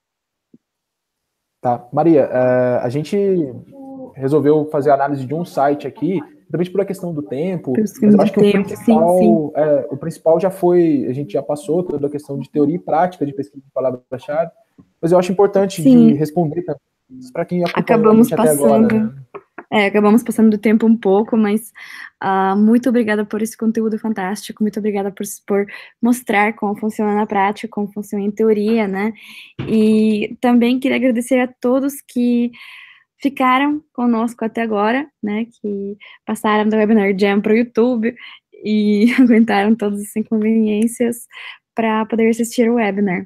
Tá, Maria, uh, a gente resolveu fazer a análise de um site aqui, também por a questão do tempo, mas eu acho que tempo, o, principal, sim, sim. É, o principal já foi, a gente já passou toda a questão de teoria e prática de pesquisa de palavra-chave, mas eu acho importante sim. de responder para quem acompanhou acabamos a gente passando, até agora. Né? É, acabamos passando do tempo um pouco, mas uh, muito obrigada por esse conteúdo fantástico, muito obrigada por, por mostrar como funciona na prática, como funciona em teoria, né? E também queria agradecer a todos que ficaram conosco até agora, né, que passaram do Webinar Jam para o YouTube e aguentaram todas as inconveniências para poder assistir o webinar.